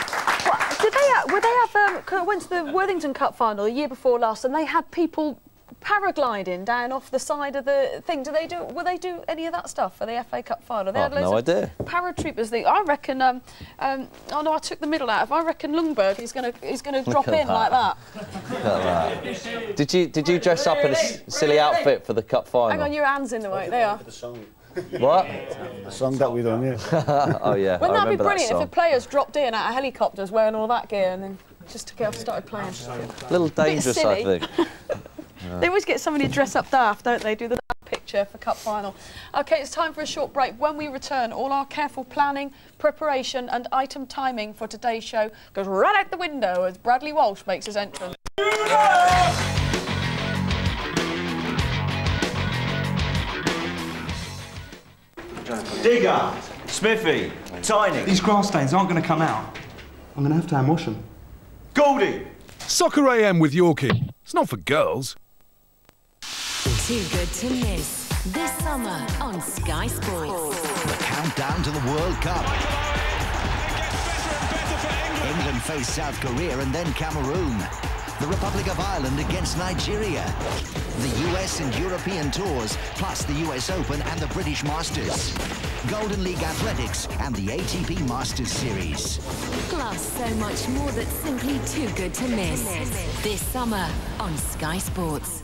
What, did they have, were they have, um, went to the Worthington Cup final the year before last and they had people paragliding down off the side of the thing. Do they do? Will they do any of that stuff for the F A Cup final? They I had have loads no of idea. Paratroopers. Thing. I reckon. Um, um, oh no, I took the middle out. If I reckon Lundberg is going to he's going to drop in at like that. Look at that. Did you did you dress up in a s- silly outfit for the cup final? Hang on, your hands in the way. They are. What? The song that we done, yeah. Oh yeah. Wouldn't I that be remember brilliant that if song. the players dropped in out of helicopters wearing all that gear and then just took it off, started playing? A little dangerous, I silly. think. They always get somebody to dress up daft, don't they? Do the daft picture for Cup final. OK, it's time for a short break. When we return, all our careful planning, preparation and item timing for today's show goes right out the window as Bradley Walsh makes his entrance. Digger, Smithy, Tiny. These grass stains aren't going to come out. I'm going to have to ambush them. Goldie. Soccer A M with Yorkie. It's not for girls. Too good to miss. This summer on Sky Sports. The countdown to the World Cup. England face South Korea and then Cameroon. The Republic of Ireland against Nigeria. The U S and European tours, plus the U S Open and the British Masters. Golden League Athletics and the A T P Masters Series. Plus so much more that's simply too good to miss. This summer on Sky Sports.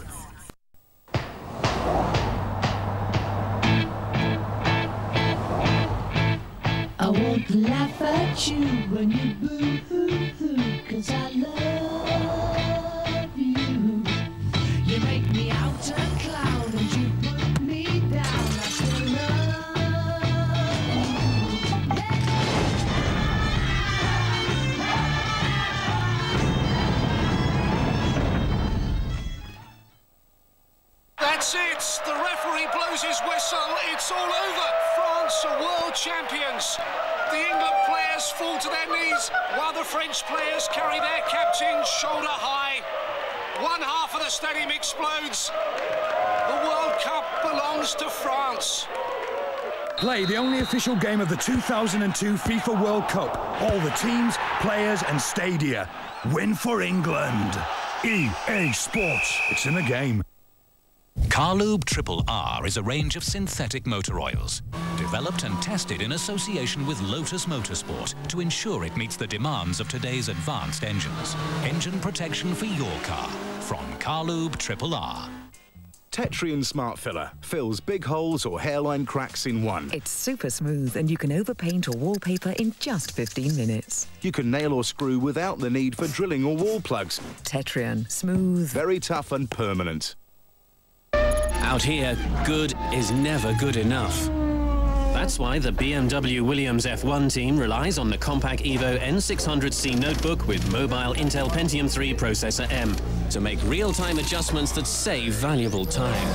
I won't laugh at you when you boo-hoo-hoo, 'cause I love you. You make me out a clown and you put me down. I still love you. That's it. The referee blows his whistle. It's all over. France are world champions. The England players fall to their knees while the French players carry their captains shoulder high. One half of the stadium explodes. The World Cup belongs to France. Play the only official game of the two thousand two FIFA World Cup. All the teams, players and stadia. Win for England. E A Sports. It's in the game. Carlube Triple R is a range of synthetic motor oils, developed and tested in association with Lotus Motorsport to ensure it meets the demands of today's advanced engines. Engine protection for your car from Carlube Triple R. Tetrian Smart Filler fills big holes or hairline cracks in one. It's super smooth and you can overpaint or wallpaper in just fifteen minutes. You can nail or screw without the need for drilling or wall plugs. Tetrian, smooth. Very tough and permanent. Out here, good is never good enough. That's why the B M W Williams F one team relies on the compact Evo N six hundred C notebook with mobile Intel Pentium three processor M to make real-time adjustments that save valuable time.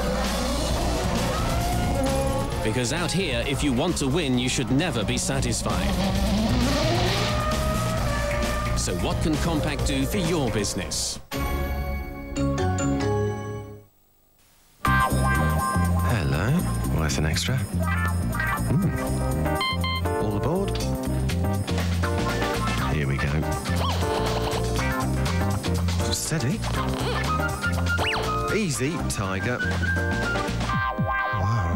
Because out here, if you want to win, you should never be satisfied. So what can compact do for your business? Hello, worth an extra. Mm. All aboard. Here we go. Steady. Easy, Tiger. Wow.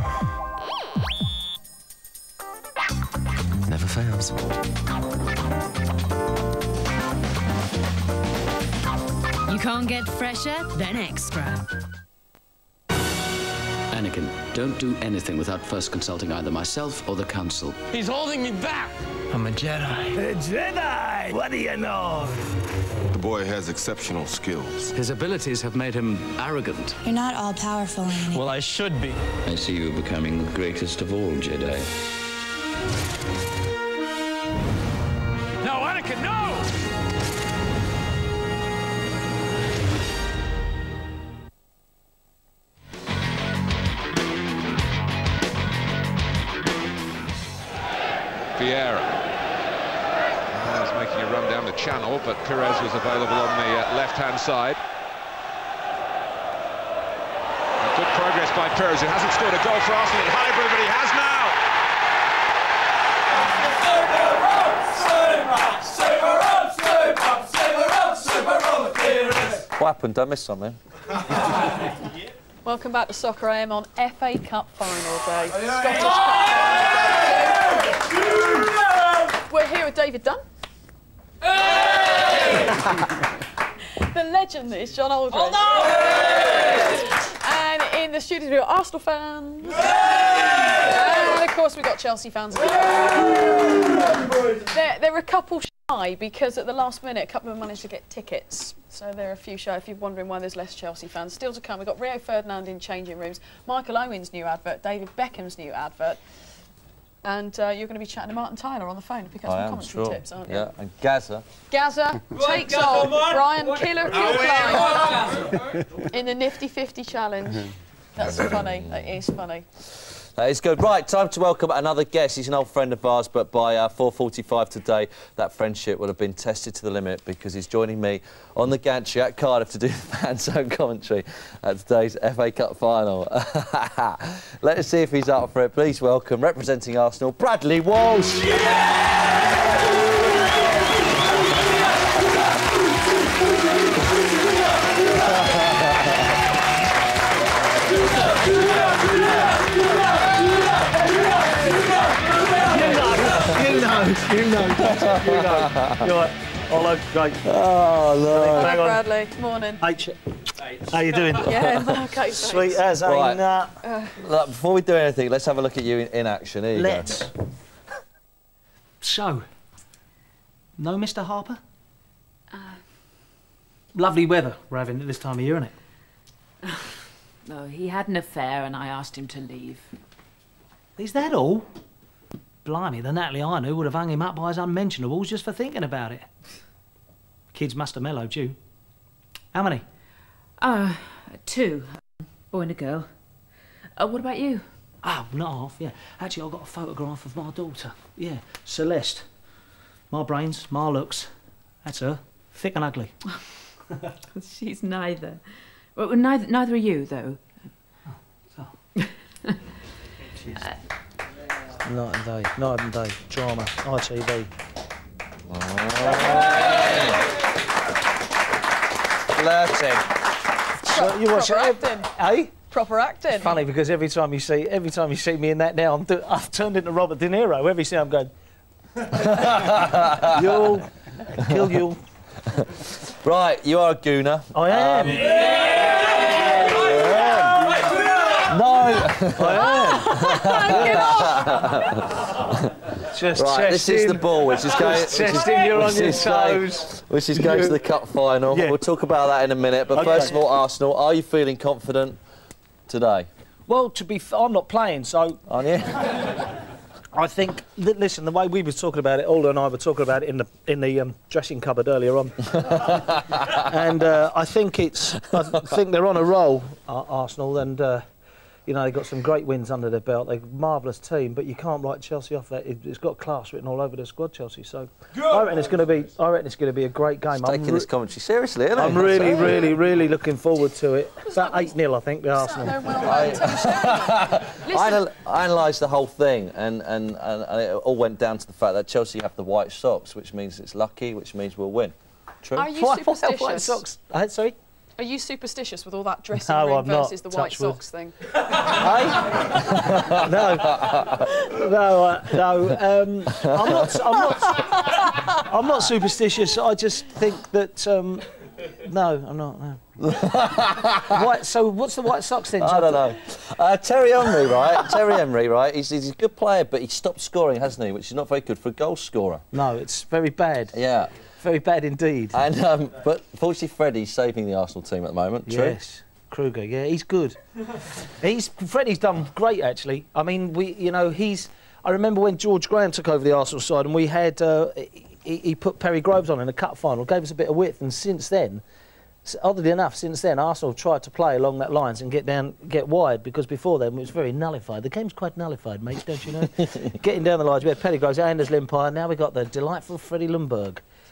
Never fails. You can't get fresher than extra. Anakin, don't do anything without first consulting either myself or the Council. He's holding me back! I'm a Jedi. A Jedi! What do you know? The boy has exceptional skills. His abilities have made him arrogant. You're not all-powerful, Anakin. Well, I should be. I see you becoming the greatest of all Jedi. No, Anakin, no! Vieira. Uh, he's making a run down the channel, but Perez was available on the uh, left-hand side. And good progress by Perez, who hasn't scored a goal for Arsenal in Highbury, but he has now. What happened? Did I miss something? Welcome back to Soccer A M on F A Cup final day. Scottish Cup. We're here with David Dunn. The legend that is John Aldridge. Oh, no! And in the studio we've got Arsenal fans. And of course we've got Chelsea fans. They're, they're a couple shy because at the last minute a couple of them managed to get tickets. So they're a few shy if you're wondering why there's less Chelsea fans. Still to come, we've got Rio Ferdinand in changing rooms, Michael Owen's new advert, David Beckham's new advert. And uh, you're going to be chatting to Martin Tyler on the phone to pick up some commentary sure. tips, aren't you? Yeah, and Gaza. Gaza takes on Brian Killer Kilcline in the Nifty fifty challenge. That's funny. That is funny. That is good. Right, time to welcome another guest. He's an old friend of ours, but by uh, four forty-five today, that friendship would have been tested to the limit because he's joining me on the gantry at Cardiff to do the fan zone commentary at today's F A Cup final. Let us see if he's up for it. Please welcome, representing Arsenal, Bradley Walsh. You know, you know, you know. You're right. Oh, look, great. Oh, no. Hi, Bradley. Morning. H. How you doing? Yeah, I'm okay, thanks. Sweet as a Right. nut. Uh, Look, before we do anything, let's have a look at you in, in action. Here you Let's. go. So, no Mister Harper? Uh, Lovely weather we're having at this time of year, isn't it? No, he had an affair and I asked him to leave. Is that all? Blimey, the Natalie I knew would have hung him up by his unmentionables just for thinking about it. Kids must have mellowed you. How many? Uh, two. A boy and a girl. Uh, what about you? Oh, not half, yeah. Actually, I've got a photograph of my daughter. Yeah, Celeste. My brains, my looks. That's her. Thick and ugly. She's neither. Well, neither, neither are you, though. Oh, so. uh, Night and day, night and day, drama, I T V. Oh. Flirting. So you watch proper it, acting. Eh? Proper acting. It's funny because every time you see, every time you see me in that now, I'm do, I've turned into Robert De Niro. Every time I'm going, you'll kill you. Right, you are a gooner. I am. Um, yeah. No, I am. Just right, this is the ball, which is going. Just testing you on your toes. Which is going to the cup final. Yeah. We'll talk about that in a minute. But okay. First of all, Arsenal, are you feeling confident today? Well, to be, f I'm not playing, so. Aren't you? I think. Listen, the way we were talking about it, Alda and I were talking about it in the in the um, dressing cupboard earlier on, and uh, I think it's. I think they're on a roll, uh, Arsenal, and. Uh, You know, they've got some great wins under their belt. They're a marvellous team, but you can't write Chelsea off that. It, it's got class written all over the squad, Chelsea. So Good. I reckon it's going to be. I reckon it's going to be a great game. It's taking this commentary seriously, isn't it? I'm really, really, really looking forward to it. About eight nil, I think, the Arsenal. I, I, I analysed the whole thing, and, and, and, and it all went down to the fact that Chelsea have the white socks, which means it's lucky, which means we'll win. True. Are you superstitious? White socks. Uh, sorry. Are you superstitious with all that dressing no, room I'm versus not. the white Touch socks thing? Hey? no, no, uh, no. Um, I'm not. I'm not. I'm not superstitious. I just think that. Um, no, I'm not. No. White, so what's the white socks thing? I don't know. Uh, Terry Henry, right? Terry Henry, right? He's, he's a good player, but he stopped scoring, hasn't he? Which is not very good for a goal scorer. No, it's very bad. Yeah. Very bad indeed. And um, but fortunately, Freddie's saving the Arsenal team at the moment. True? Yes, Kruger. Yeah, he's good. he's Freddie's done great actually. I mean, we, you know, he's. I remember when George Graham took over the Arsenal side, and we had. Uh, he, he put Perry Groves on in the cup final, gave us a bit of width, and since then, oddly enough, since then Arsenal have tried to play along that lines and get down, get wide, because before then it was very nullified. The game's quite nullified, mates, don't you know? Getting down the lines, we had Perry Groves, Anders Limpire. Now we've got the delightful Freddie Ljungberg.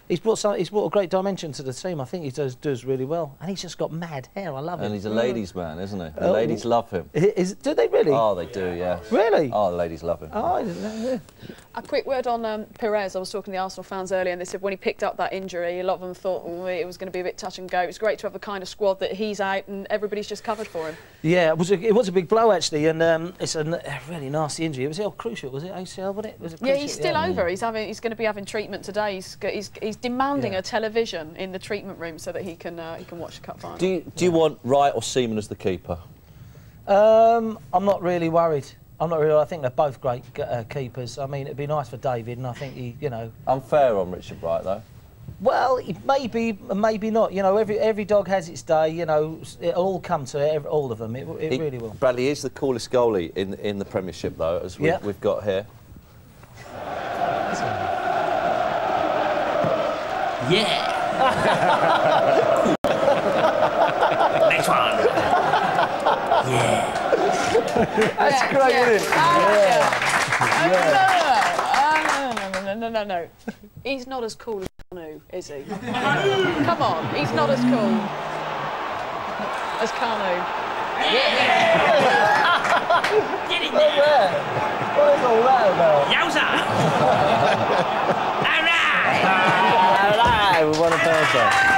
He's brought some, he's brought a great dimension to the team. I think he does does really well, and he's just got mad hair. I love him. And he's a ladies' man, isn't he? The Oh. ladies love him. Is, do they really? Oh, they do, yeah. Really? Oh, the ladies love him. Oh, I didn't know. Yeah. A quick word on um, Perez. I was talking to the Arsenal fans earlier, and they said when he picked up that injury, a lot of them thought oh, it was going to be a bit touch and go. It's great to have the kind of squad that he's out and everybody's just covered for him. Yeah, it was a, it was a big blow actually, and um, it's a, a really nasty injury. Was it all crucial? Was it A C L? Was it? Was it Yeah, he's cruciate? still Yeah. over. He's having. He's going to be having treatment today. He's he's, he's demanding Yeah. a television in the treatment room so that he can uh, he can watch the cup final. Do you, do you want Wright or Seaman as the keeper? Um, I'm not really worried. I'm not really. I think they're both great uh, keepers. I mean, it'd be nice for David, and I think he, you know. Unfair on Richard Wright, though. Well, maybe, maybe not. You know, every every dog has its day. You know, it'll all come to it, all of them. It, it He- really will. Bradley is the coolest goalie in in the Premiership, though, as we, Yeah. we've got here. Yeah. Next one. Yeah. That's Yeah, great, yeah. isn't it? Ah, Yeah. No, no, no, no, no, no, no. He's not as cool as Kanu, is he? Come on, he's not as cool as Kanu. Get it What's that? What is all that about? Yowza! Hello, we won a birthday.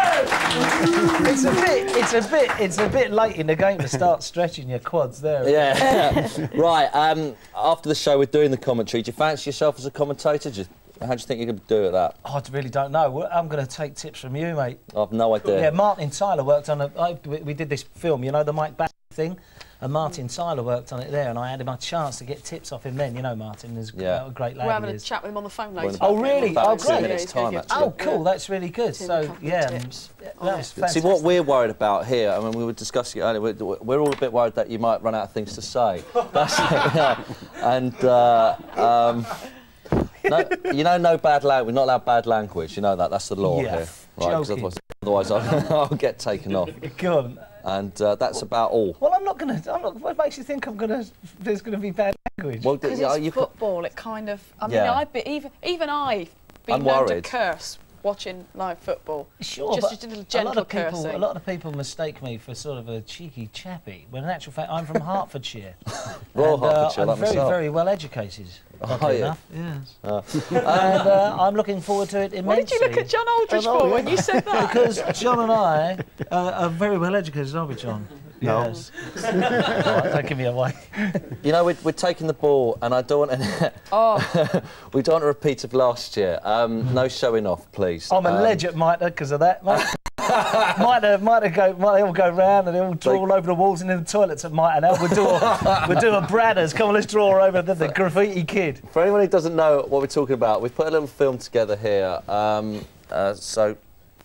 It's a bit, it's a bit, it's a bit late in the game to start stretching your quads there. Yeah. Right. Um, after the show, we're doing the commentary. Do you fancy yourself as a commentator? Do you, how do you think you could do at that? Oh, I really don't know. Well, I'm going to take tips from you, mate. I've no idea. Yeah, Martin Tyler worked on a. I, we, we did this film, you know, the Mike Bass thing, and Martin Tyler worked on it there, and I had my chance to get tips off him then. You know, Martin is Yeah. a great lad. We're having he a is. chat with him on the phone We're later. in Oh, really? About Oh, two great. minutes' time, Yeah, actually. Oh, cool. That's really good. Tim, a So, couple of yeah, um, tips. that Oh, was yeah. See, fantastic. what we're worried about here, I mean, we were discussing it earlier, we're, we're all a bit worried that you might run out of things to say. That's it, yeah. And, uh, um, no, you know, no bad language, we're not allowed bad language, you know that, that's the law Yeah. here. Right, 'cause Joking. otherwise, otherwise I'll, I'll get taken off. Go on. And uh, that's about all. Well, I'm not going to. I'm not. What makes you think I'm going to? There's going to be bad language. Well, Because yeah, it's you could, football, it kind of... I mean, Yeah. I've been, even, even I've been I'm known worried. to curse watching live football. Sure, Just but a little a gentle lot of people, cursing. a lot of people mistake me for sort of a cheeky chappy. When in actual fact, I'm from Hertfordshire. Royal and, uh, Hertfordshire, I'm like very, myself. very well educated. Are Oddly you? enough, yes. Uh, and uh, I'm looking forward to it immensely. What did you look at John Aldridge Oh, for yeah. when you said that? Because John and I uh, are very well educated, aren't we, John? No. Yes. All right, don't give me away. you know, we're, we're taking the ball, and I don't want to... Oh. we don't want a repeat of last year. Um, no showing off, please. I'm a Um, ledge at Mitre because of that, mate. Mitre, Mitre go, might they all go round and they all draw Like- all over the walls and in the toilets at Mitre now. We'll do a, we'll do a Bradders. Come on, let's draw over the, the graffiti kid. For anyone who doesn't know what we're talking about, we've put a little film together here. Um, uh, so,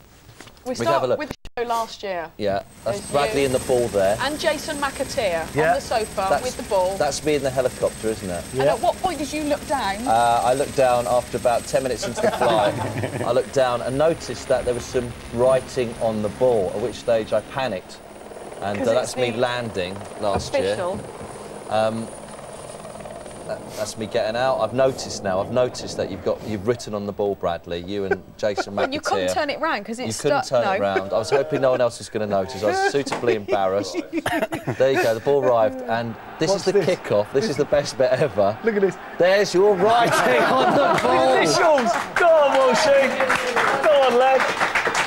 We can have a start look. with the show last year. yeah, that's There's Bradley you. and the ball there. And Jason McAteer Yeah. on the sofa That's- with the ball. That's me in the helicopter, isn't it? And at what point did you look down? Uh, I looked down after about ten minutes into the flight. I looked down and noticed that there was some writing on the ball, at which stage I panicked. And 'Cause uh, it's that's me the landing last official. year. Um, that, that's me getting out. I've noticed now, I've noticed that you've got you've written on the ball, Bradley, you and Jason McAteer. And you couldn't turn it round because You it's couldn't stuck. turn it no. round. I was hoping no one else was going to notice. I was suitably embarrassed. There you go, the ball arrived, and this What's is the this? kick-off. This is the best bit ever. Look at this. There's your writing on the ball. Initials. Go on, Walshy. Go on, lad.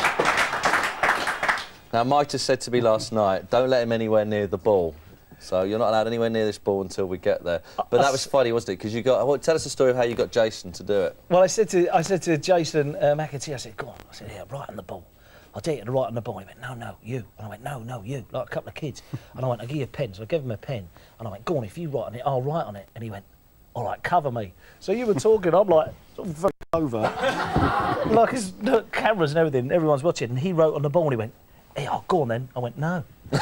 Now, Mike just said to me last night, don't let him anywhere near the ball. So you're not allowed anywhere near this ball until we get there. But that was funny, wasn't it? Because you got... Well, tell us the story of how you got Jason to do it. Well, I said to I said to Jason uh, McAteer, I said, go on. I said, yeah, right on the ball. I'll take you to right on the ball. He went, no, no, you. And I went, no, no, you. Like a couple of kids. And I went, I'll give you a pen. So I gave him a pen. And I went, go on, if you write on it, I'll write on it. And he went, all right, cover me. So you were talking, I'm like, sort of over. Like, his look, cameras and everything, everyone's watching. And he wrote on the ball and he went, hey, oh, go on then. I went, no. So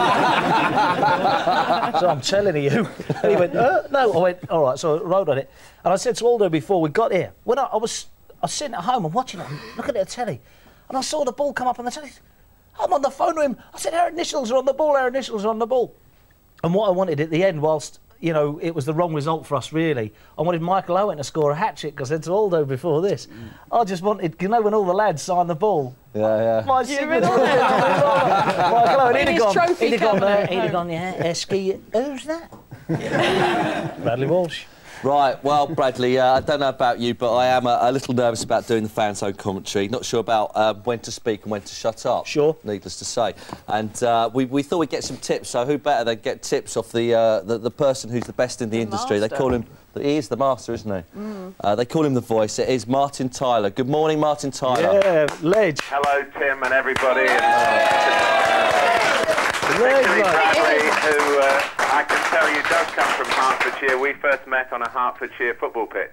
I'm telling you. And he went, uh, no. I went, all right. So I wrote on it. And I said to Aldo before we got here, when I, I was I was sitting at home and watching it, and looking at the telly, and I saw the ball come up on the telly. I'm on the phone with him. I said, our initials are on the ball, our initials are on the ball. And what I wanted at the end, whilst you know, it was the wrong result for us, really. I wanted Michael Owen to score a hat-trick, because I said to Aldo before this, I just wanted, you know, when all the lads signed the ball, yeah, yeah. my signature on it. Michael Owen, he'd have gone, he'd have gone there, he'd have gone, yeah, Esky, who's that? Bradley Walsh. Right, well, Bradley, uh, I don't know about you, but I am a, a little nervous about doing the fan zone commentary. Not sure about uh, when to speak and when to shut up. Sure. Needless to say. And uh, we, we thought we'd get some tips, so who better than get tips off the, uh, the, the person who's the best in the, the industry. Master. They call him... He is the master, isn't he? Mm. Uh, they call him the voice. It is Martin Tyler. Good morning, Martin Tyler. Yeah, ledge. Hello, Tim and everybody. And, uh, particularly Bradley, who uh, I can tell you does come from Hertfordshire. We first met on a Hertfordshire football pitch.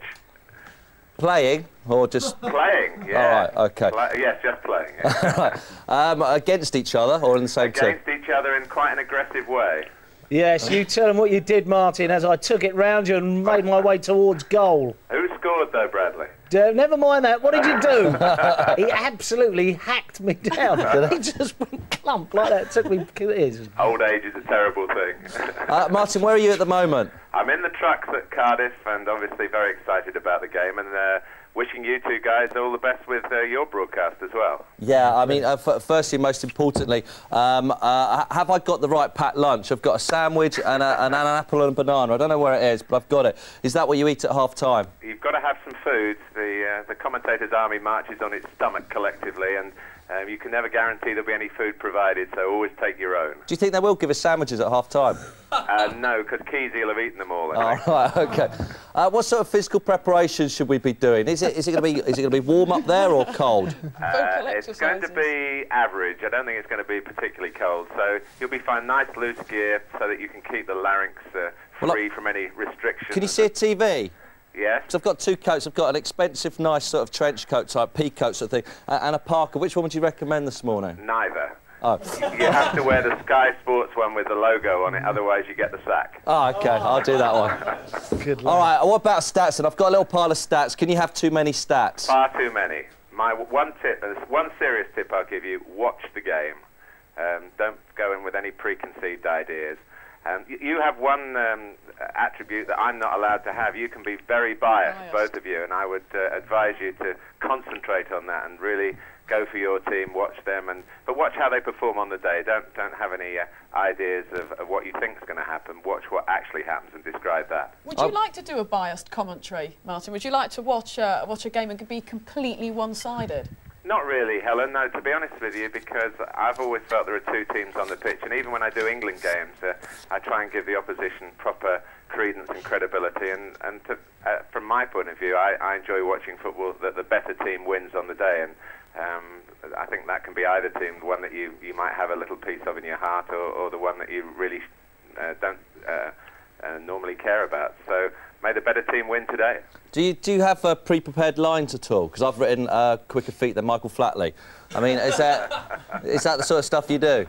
Playing or just... Playing, yeah. All right, OK. Pla yes, just playing. Yeah. right. um, against each other or in the same team? Against each other in quite an aggressive way. Yes, you tell them what you did, Martin, as I took it round you and made my way towards goal. Who scored, though, Bradley? Uh, never mind that. What did you do? He absolutely hacked me down. He just went clump like that. It took me... Old age is a terrible thing. uh, Martin, where are you at the moment? I'm in the trucks at Cardiff and obviously very excited about the game and uh, wishing you two guys all the best with uh, your broadcast as well. Yeah, I mean, uh, f firstly, most importantly, um, uh, have I got the right packed lunch? I've got a sandwich and, a, and an apple and a banana. I don't know where it is, but I've got it. Is that what you eat at half-time? You've got to have some food. The, uh, the commentator's army marches on its stomach collectively, and um, you can never guarantee there'll be any food provided, so always take your own. Do you think they will give us sandwiches at half-time? Uh, no, because Keezy will have eaten them all. Oh, right, OK. Uh, what sort of physical preparation should we be doing? Is it is it going to be is it going to be warm up there or cold? Uh, it's going to be average. I don't think it's going to be particularly cold. So you'll be fine, nice loose gear, so that you can keep the larynx uh, free well, from any restrictions. Can you see a T V? Yes. So I've got two coats. I've got an expensive, nice sort of trench coat type, pea coat sort of thing, uh, and a parka. Which one would you recommend this morning? Neither. Oh. You have to wear the Sky Sports one with the logo on it, otherwise you get the sack. Oh, OK, I'll do that one. Good luck. All right, what about stats? And I've got a little pile of stats. Can you have too many stats? Far too many. My one tip, uh, one serious tip I'll give you, watch the game. Um, don't go in with any preconceived ideas. Um, you, you have one um, attribute that I'm not allowed to have. You can be very biased, biased. both of you, and I would uh, advise you to concentrate on that and really go for your team, watch them, and but watch how they perform on the day. Don't don't have any uh, ideas of, of what you think is going to happen. Watch what actually happens and describe that. Would you oh. like to do a biased commentary, Martin? Would you like to watch uh, watch a game and be completely one-sided? Not really, Helen. No, to be honest with you, because I've always felt there are two teams on the pitch, and even when I do England games, uh, I try and give the opposition proper credence and credibility. And and to, uh, from my point of view, I, I enjoy watching football that the better team wins on the day. And Um, I think that can be either team, the one that you, you might have a little piece of in your heart, or, or the one that you really uh, don't uh, uh, normally care about. So may the better team win today. Do you do you have uh, pre-prepared lines at all? Because I've written uh, quicker feet than Michael Flatley. I mean, is that is that the sort of stuff you do?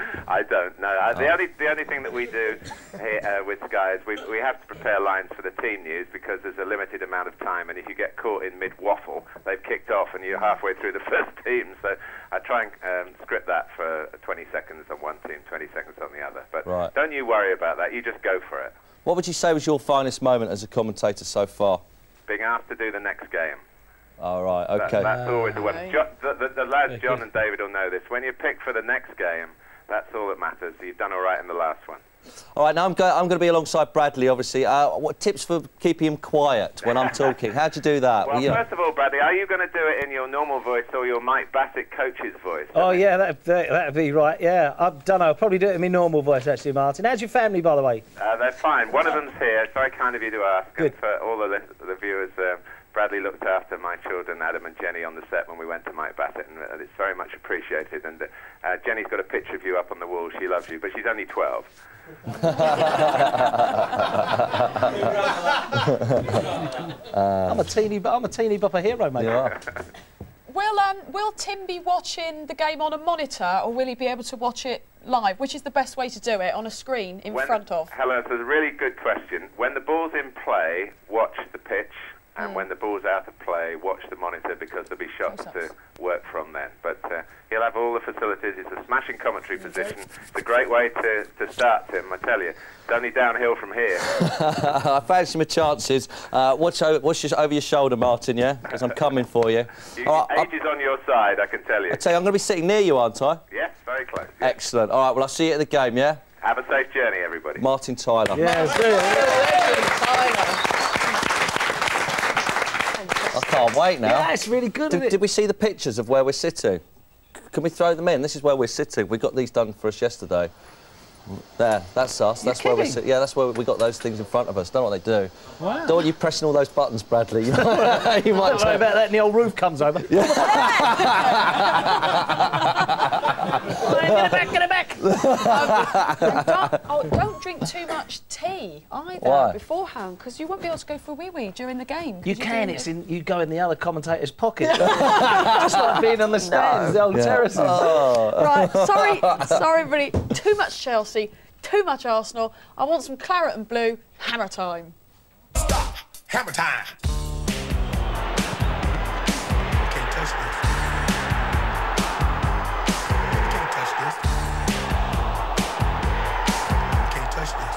I don't know. Uh, the oh. only the only thing that we do here uh, with Sky is we we have to prepare lines for the team news because there's a limited amount of time, and if you get caught in mid waffle, they've kicked off and you're halfway through the first team. So I try and um, script that for twenty seconds on one team, twenty seconds on the other. But right. don't you worry about that. You just go for it. What would you say was your finest moment as a commentator so far? Being asked to do the next game. All right, OK. That, that's always the one. Jo the, the, the lads, John and David, will know this. When you pick for the next game, that's all that matters. You've done all right in the last one. All right, now I'm, go I'm going to be alongside Bradley, obviously. Uh, what tips for keeping him quiet when I'm talking? How do you do that? Well, well first of all, Bradley, are you going to do it in your normal voice or your Mike Bassett coach's voice? Oh, yeah, that'd, that'd be right, yeah. I don't know, I'll probably do it in my normal voice, actually, Martin. How's your family, by the way? Uh, they're fine. One of them's here. It's very kind of you to ask. Good. And for all the, the viewers, uh, Bradley looked after my children, Adam and Jenny, on the set when we went to Mike Bassett, and uh, it's very much appreciated. And uh, Jenny's got a picture of you up on the wall. She loves you, but she's only twelve. uh, I'm a teeny, I'm a teeny bopper hero, mate. You are. Will um, will Tim be watching the game on a monitor, or will he be able to watch it live? Which is the best way to do it, on a screen in when, front of? Helen, it's a really good question. When the ball's in play, watch the pitch. and Mm. when the ball's out of play, watch the monitor because there'll be shots to work from then. But uh, he'll have all the facilities. It's a smashing commentary position. It's a great way to, to start, Tim, I tell you. It's only downhill from here. I fancy my chances. Uh, watch, over, watch your, over your shoulder, Martin, yeah? Because I'm coming for you. you All right, age is on your side, I can tell you. I tell you, I'm going to be sitting near you, aren't I? Yeah, very close. Excellent. All right, well, I'll see you at the game, yeah? Have a safe journey, everybody. Martin Tyler. Yeah, I can't wait now. Yeah, it's really good, Did, isn't it? did we see the pictures of where we're sitting? Can we throw them in? This is where we're sitting. We got these done for us yesterday. There, that's us. You're That's where we're kidding. sitting. Yeah, that's where we got those things in front of us. Don't know what they do. Wow. Don't want you pressing all those buttons, Bradley. You might, you might Don't worry about that, and the old roof comes over. Get it back, get it back. um, don't, oh, don't drink too much tea either Why? beforehand, because you won't be able to go for a wee wee during the game. You you're can. doing It's it- in. You go in the other commentator's pocket, just like being on the stands, the old Yeah. terraces. Oh. Right, sorry, sorry, everybody. Too much Chelsea, too much Arsenal. I want some claret and blue. Hammer time. Hammer time. Can't touch this. Can't touch this. Can't touch this.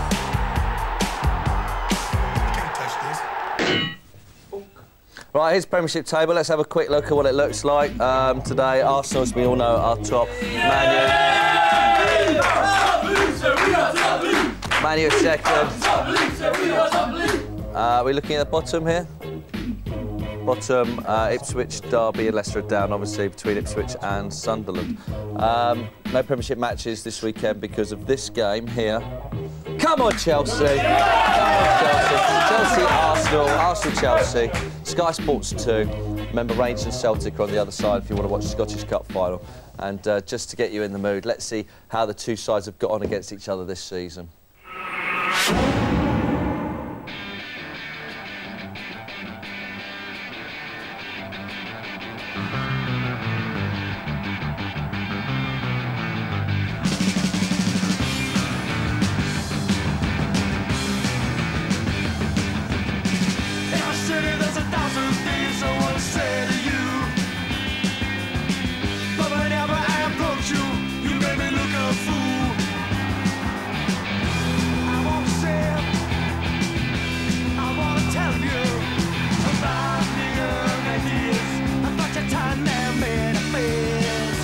Can't touch this. Right, here's Premiership table. Let's have a quick look at what it looks like. Um, today, Arsenal, as we all know, are top. Man U. Man U are second. Uh, we're looking at the bottom here. Bottom, uh, Ipswich, Derby and Leicester are down, obviously, between Ipswich and Sunderland. Um, no Premiership matches this weekend because of this game here. Come on, Chelsea! Come on, Chelsea. Chelsea, Arsenal, Arsenal, Chelsea. Sky Sports two. Remember, Rangers and Celtic are on the other side if you want to watch the Scottish Cup final. And uh, just to get you in the mood, let's see how the two sides have got on against each other this season. In our city, there's a thousand things I want to say to you. But whenever I approach you, you make me look a fool. I want to say, I want to tell you about the young ideas, about your time there made a face.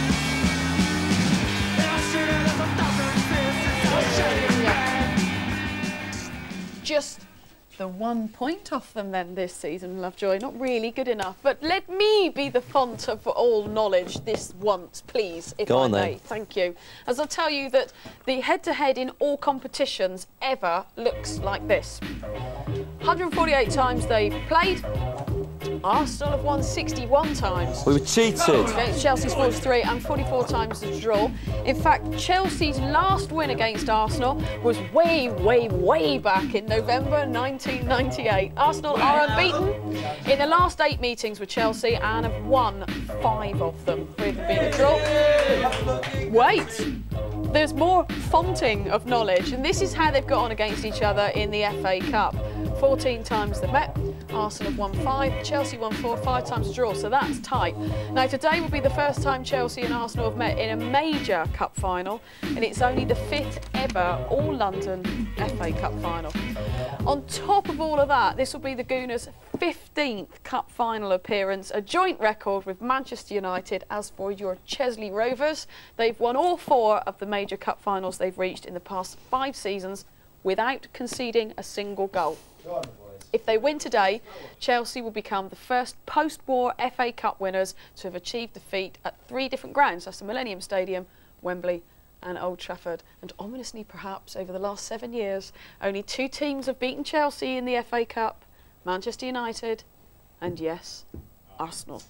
In our city, there's a thousand faces I shade back. Just the one point off them then this season, Lovejoy. Not really good enough. But let me be the font of all knowledge this once, please, if Go I on, may. then. Thank you. As I'll tell you that the head-to-head in all competitions ever looks like this. one hundred forty-eight times they've played. Arsenal have won sixty-one times. We were cheated. Against Chelsea's forty-three and forty-four times the draw. In fact, Chelsea's last win against Arsenal was way, way, way back in November nineteen ninety-eight. Arsenal are unbeaten in the last eight meetings with Chelsea and have won five of them, with them being a draw. Wait! There's more fonting of knowledge, and this is how they've got on against each other in the F A Cup. fourteen times they've met. Arsenal have won five, Chelsea won four, five times a draw, so that's tight. Now, today will be the first time Chelsea and Arsenal have met in a major cup final, and it's only the fifth ever All-London F A Cup final. On top of all of that, this will be the Gooners' fifteenth cup final appearance, a joint record with Manchester United. As for your Chesley Rovers, they've won all four of the major cup finals they've reached in the past five seasons without conceding a single goal. If they win today, Chelsea will become the first post-war F A Cup winners to have achieved the feat at three different grounds. That's the Millennium Stadium, Wembley and Old Trafford. And ominously perhaps, over the last seven years, only two teams have beaten Chelsea in the F A Cup, Manchester United and, yes, Arsenal.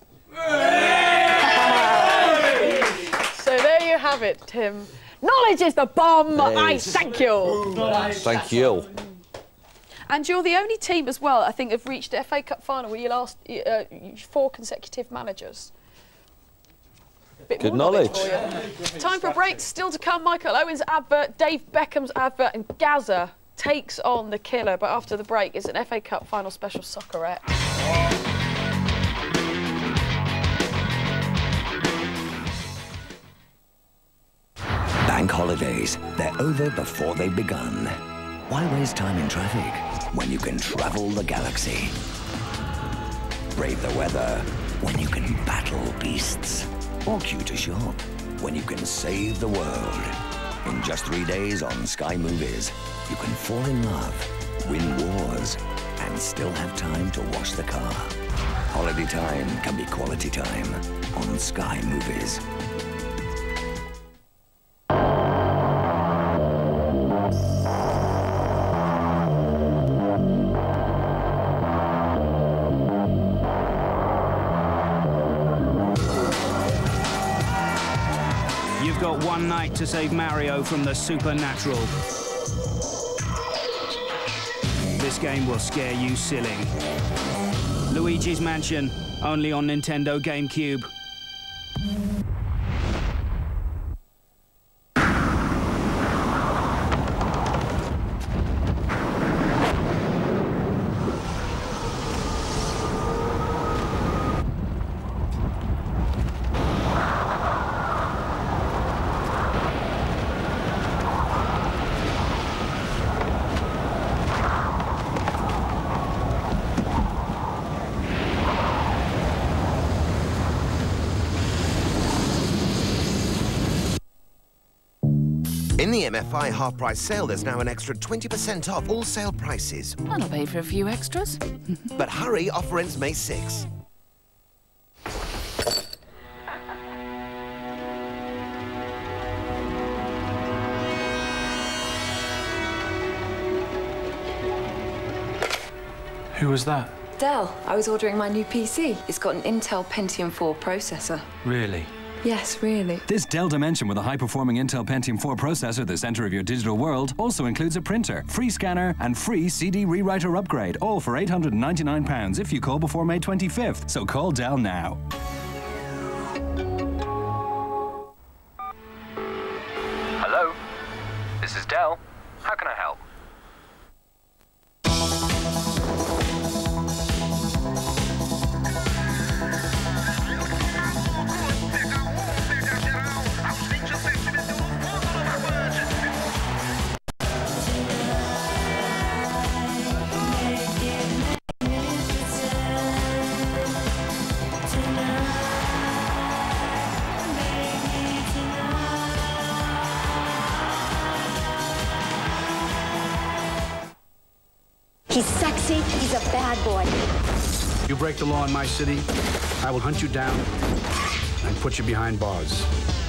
So there you have it, Tim. Knowledge is the bomb. I Yes. thank you. Thank you. And you're the only team as well, I think, have reached the F A Cup final where you last uh, four consecutive managers. Bit Good more knowledge. for you. Time for a break. Still to come, Michael Owen's advert, Dave Beckham's advert and Gaza takes on the killer, but after the break, it's an F A Cup final special Soccerette. Bank holidays, they're over before they've begun. Why waste time in traffic when you can travel the galaxy? Brave the weather when you can battle beasts. Or queue to shop when you can save the world. In just three days on Sky Movies, you can fall in love, win wars, and still have time to wash the car. Holiday time can be quality time on Sky Movies. You've got one night to save Mario from the supernatural. This game will scare you silly. Luigi's Mansion, only on Nintendo GameCube. In the M F I half-price sale, there's now an extra twenty percent off all sale prices. I'll pay for a few extras. But hurry, offer ends May sixth. Who was that? Dell. I was ordering my new P C. It's got an Intel Pentium four processor. Really? Yes, really. This Dell Dimension with a high-performing Intel Pentium four processor, the center of your digital world, also includes a printer, free scanner, and free C D rewriter upgrade, all for eight hundred and ninety-nine pounds if you call before May twenty-fifth. So call Dell now. Hello? This is Dell. How can I help? He's sexy, he's a bad boy. You break the law in my city, I will hunt you down and put you behind bars.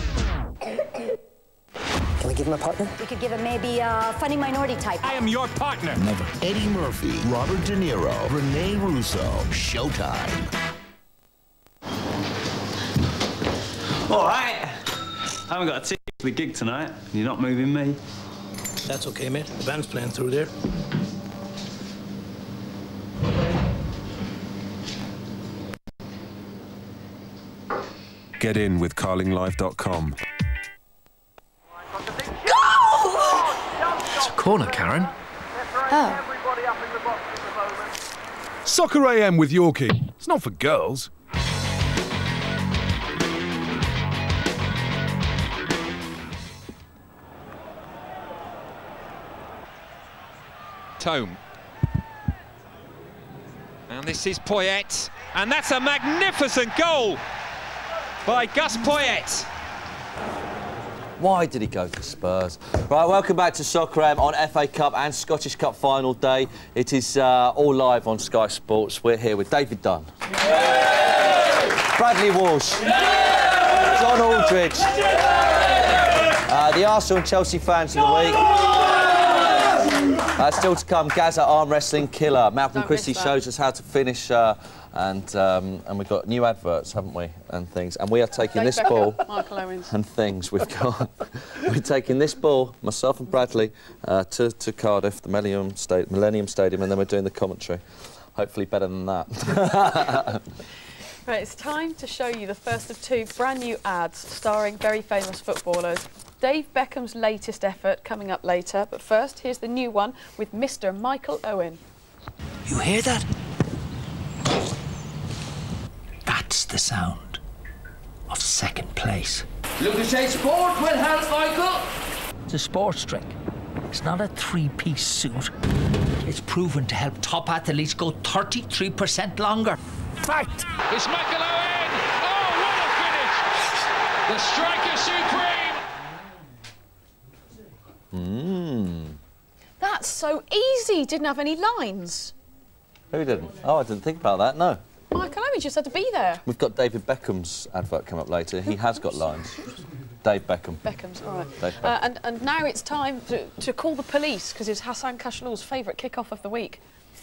Can we give him a partner? We could give him maybe a funny minority type. I am your partner. Never. Eddie Murphy, Robert De Niro, Rene Russo. Showtime. All right. I haven't got a ticket to the gig tonight. You're not moving me. That's okay, mate. The band's playing through there. Get in with carling live dot com. It's a corner, Karen. Oh. Soccer A M with Yorkie. It's not for girls. Tome. And this is Poyet. And that's a magnificent goal by Gus Poyet. Why did he go to Spurs? Right, welcome back to Soccer A M on F A Cup and Scottish Cup final day. It is uh, all live on Sky Sports. We're here with David Dunn, Bradley Walsh, John Aldridge, uh, the Arsenal and Chelsea fans of the week. Uh, still to come, Gaza arm wrestling killer. Malcolm Christie shows us how to finish, uh, and um, and we've got new adverts, haven't we, and things. And we are taking this ball and things. We've got we're taking this ball, myself and Bradley, uh, to to Cardiff, the Millennium, Sta Millennium Stadium, and then we're doing the commentary. Hopefully better than that. Right, it's time to show you the first of two brand new ads starring very famous footballers. Dave Beckham's latest effort coming up later, but first, here's the new one with Mister Michael Owen. You hear that? That's the sound of second place. Lucas Sport will help, Michael. It's a sports drink. It's not a three-piece suit. It's proven to help top athletes go thirty-three percent longer. Fact! It's Michael Owen! Oh, what a finish! The striker supreme! Mmm. That's so easy. Didn't have any lines. Who didn't? Oh, I didn't think about that, no. Michael Owen just had to be there. We've got David Beckham's advert come up later. He has got lines. Dave Beckham. Beckham's, all right. Dave Beckham. Uh, and, and now it's time to, to call the police, because it's Hassan Kashlal's favourite kick-off of the week.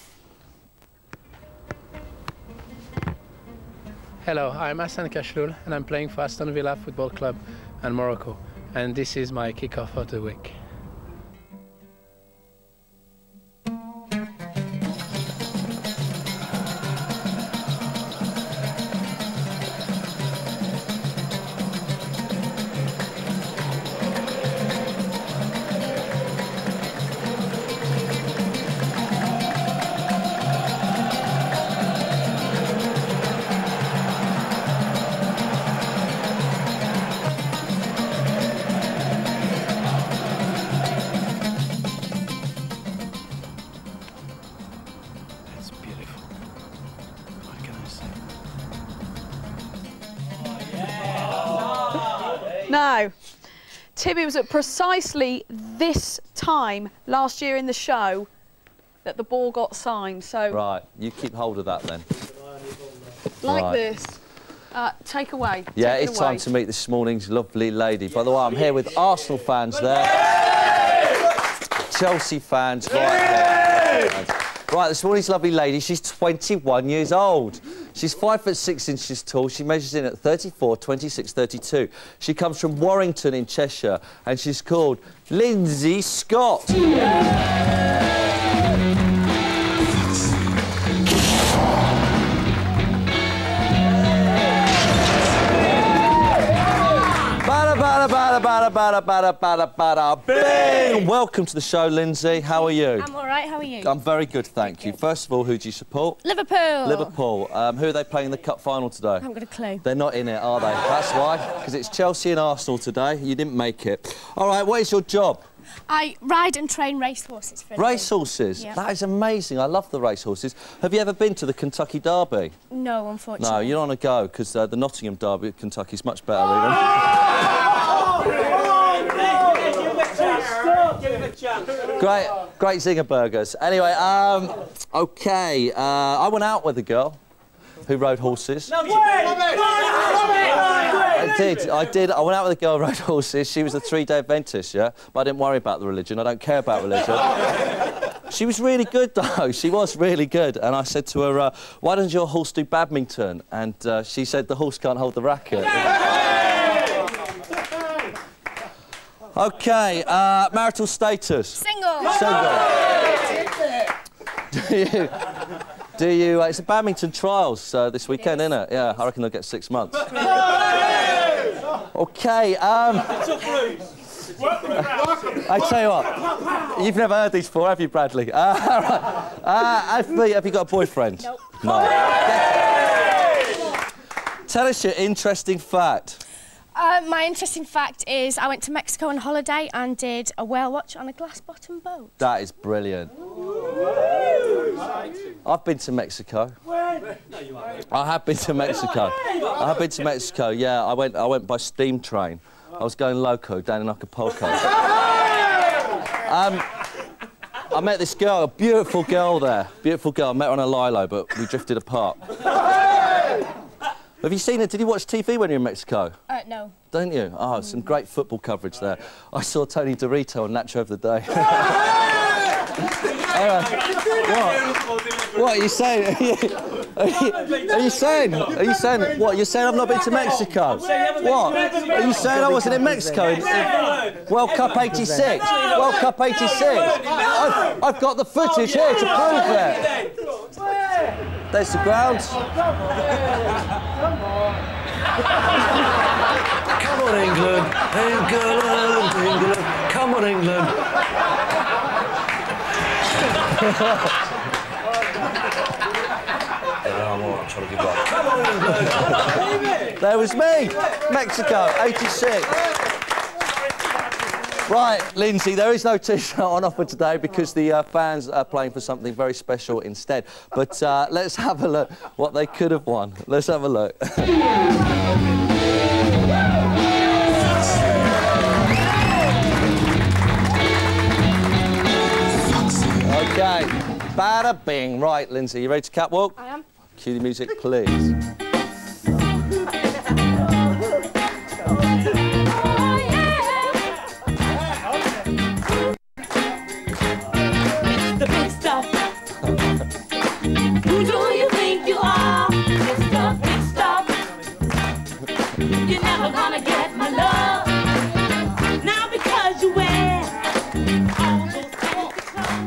Hello, I'm Hassan Kashlul, and I'm playing for Aston Villa Football Club and Morocco. And this is my kick-off of the week. Now, Tim, it was at precisely this time last year in the show that the ball got signed, so... Right, you keep hold of that then. Like right. this. Uh, take away. Yeah, take it's it away. time to meet this morning's lovely lady. By the way, I'm here with Arsenal fans there. Chelsea fans right here. Right, this morning's lovely lady, she's twenty-one years old. She's five foot six inches tall. She measures in at thirty-four, twenty-six, thirty-two. She comes from Warrington in Cheshire, and she's called Lindsay Scott. Bada, bada, bada, bada, bada, bada, bada, bing! Welcome to the show, Lindsay. How are you? I'm all right. How are you? I'm very good, thank you. First of all, who do you support? Liverpool. Liverpool. Um, who are they playing in the cup final today? I haven't got a clue. They're not in it, are they? That's why. Because it's Chelsea and Arsenal today. You didn't make it. All right, what is your job? I ride and train racehorses for a Racehorses? Yep. That is amazing. I love the racehorses. Have you ever been to the Kentucky Derby? No, unfortunately. No, you're on a go, because uh, the Nottingham Derby at Kentucky's much better, even. Great, great zinger burgers. Anyway, um, OK, uh, I went out with a girl who rode horses. No, I did, I did. I went out with a girl who rode horses. She was a three-day Adventist, yeah? But I didn't worry about the religion. I don't care about religion. She was really good, though. She was really good. And I said to her, uh, why doesn't your horse do badminton? And uh, she said, the horse can't hold the racket. OK, uh, marital status. Single. Single. Do you... Do you... Uh, it's the badminton trials uh, this weekend, yes. Isn't it? Yeah, I reckon they'll get six months. OK, um... I tell you what, you've never heard these before, have you, Bradley? Uh, right. uh, have, you, have you got a boyfriend? Nope. No. Tell us your interesting fact. Uh, my interesting fact is I went to Mexico on holiday and did a whale watch on a glass-bottom boat. That is brilliant. I've been to Mexico. I have been to Mexico. I have been to Mexico, yeah. I went, I went by steam train. I was going loco down in Acapulco. um, I met this girl, a beautiful girl there. Beautiful girl. I met her on a lilo, but we drifted apart. Have you seen it? Did you watch T V when you were in Mexico? Uh, no. Don't you? Oh, some great football coverage there. I saw Tony Dorito and Nacho of the Day. Anyway, what? What are you saying? Are you, are, you, are you saying? Are you saying? What? You're saying I've not been to Mexico? What? Are you saying I wasn't in Mexico in, in World Cup eighty-six? World Cup eighty-six. I've, I've got the footage here to prove it. There's the ground. Come on, England. England, England. Come on, England. I'm all right, I'm trying to give up. Come on, England. There was me. Mexico, eighty-six. Right, Lindsay, there is no T-shirt on offer today because the uh, fans are playing for something very special instead. But uh, let's have a look what they could have won. Let's have a look. OK, bada bing. Right, Lindsay, you ready to catwalk? I am. Cue the music, please. The big stuff. Who do you think you are? Mister Big Stuff. You're never gonna get my love. Now because you wear all those fancy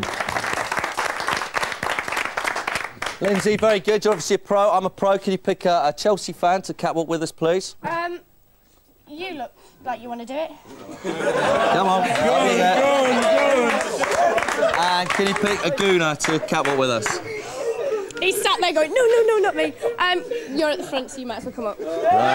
clothes. Lindsay, very good. You're obviously a pro. I'm a pro. Can you pick a, a Chelsea fan to catwalk with us, please? Um, you look like you want to do it. Come on. Go on, go on, go on. And can you pick a gooner to catwalk with us? He's sat there going, no, no, no, not me. Um, you're at the front, so you might as well come up.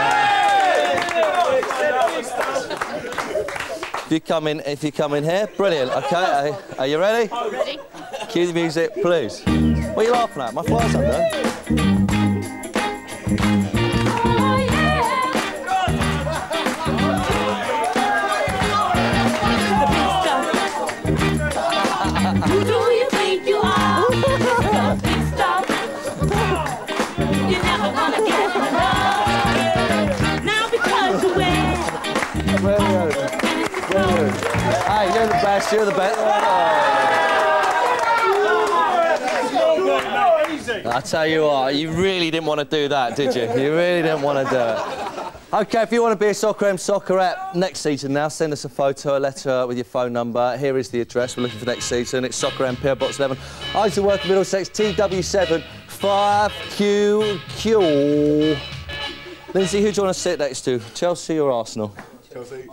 If you come in, if you come in here, brilliant. Okay, are, are you ready? Ready. Cue the music, please. What are you laughing at? My fly's under. Who do you think you are? Mister Big Stuff. You're never gonna get my love. Now because you wear all those fancy clothes. Hey, you're the best, you're the best. I tell you what, you really didn't want to do that, did you? You really didn't want to do it. OK, if you want to be a Soccer M Soccerette next season now, send us a photo, a letter with your phone number. Here is the address. We're looking for next season. It's Soccer M, P O Box eleven, Isleworth, Middlesex, T W seven five Q Q. Lindsay, who do you want to sit next to? Chelsea or Arsenal? Chelsea.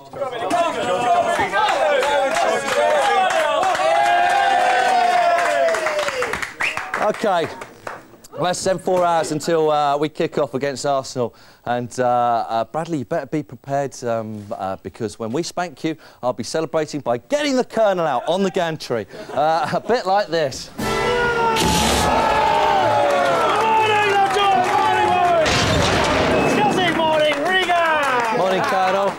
OK. Less than four hours until uh, we kick off against Arsenal. And uh, uh, Bradley, you better be prepared um, uh, because when we spank you, I'll be celebrating by getting the Colonel out on the gantry. Uh, a bit like this. Chelsea morning, Riga! Morning, Colonel.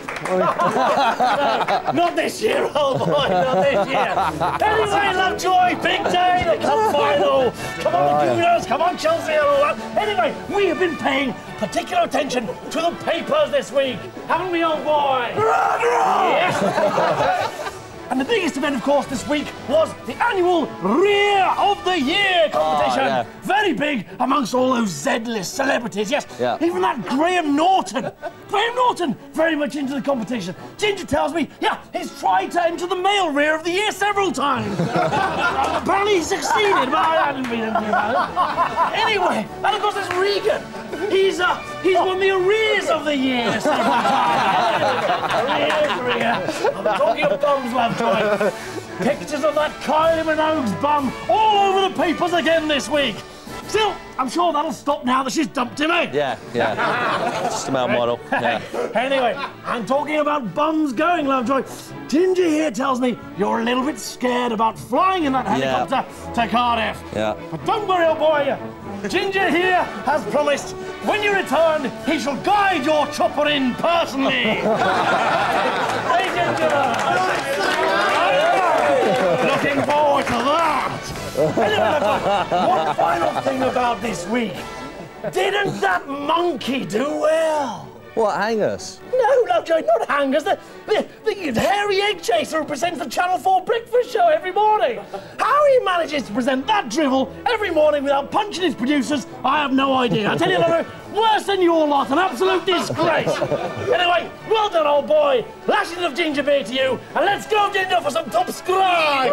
Not this year, old boy, not this year. Anyway, Lovejoy, big day, the cup final. Come on, the Gooners, come on, Chelsea, and all that. Anyway, we have been paying particular attention to the papers this week, haven't we, old boy? Yes. And the biggest event, of course, this week was the annual Rear of the Year competition. Oh, yeah. Very big amongst all those Z-list celebrities, yes. Yeah. Even that Graham Norton. Graham Norton, very much into the competition. Ginger tells me, yeah, he's tried to enter the male Rear of the Year several times. Apparently he succeeded, but I hadn't been anything about it. Anyway, and of course there's Regan. He's, uh, he's won the Arrears of the Year several times. Arrears, Regan. I'm talking of bums, Lovejoy. Pictures of that Kylie Minogue's bum all over the papers again this week. Still, I'm sure that'll stop now that she's dumped him, eh? Yeah, yeah. Just a male model. Yeah. Anyway, I'm talking about bums going, Lovejoy. Ginger here tells me you're a little bit scared about flying in that helicopter yeah. to Cardiff. Yeah. But don't worry, old boy. Ginger here has promised when you return, he shall guide your chopper in personally. Hey, Ginger! Looking forward to that. Anyway, one final thing about this week. Didn't that monkey do well? What, hangers? No, Lovejoy, not hangers. The, the, the hairy egg chaser who presents the Channel four breakfast show every morning. How he manages to present that drivel every morning without punching his producers, I have no idea. I tell you, Lovejoy, worse than your lot, an absolute disgrace. Anyway, well done, old boy. Lashes of ginger beer to you, and let's go, Ginger, for some top scribe.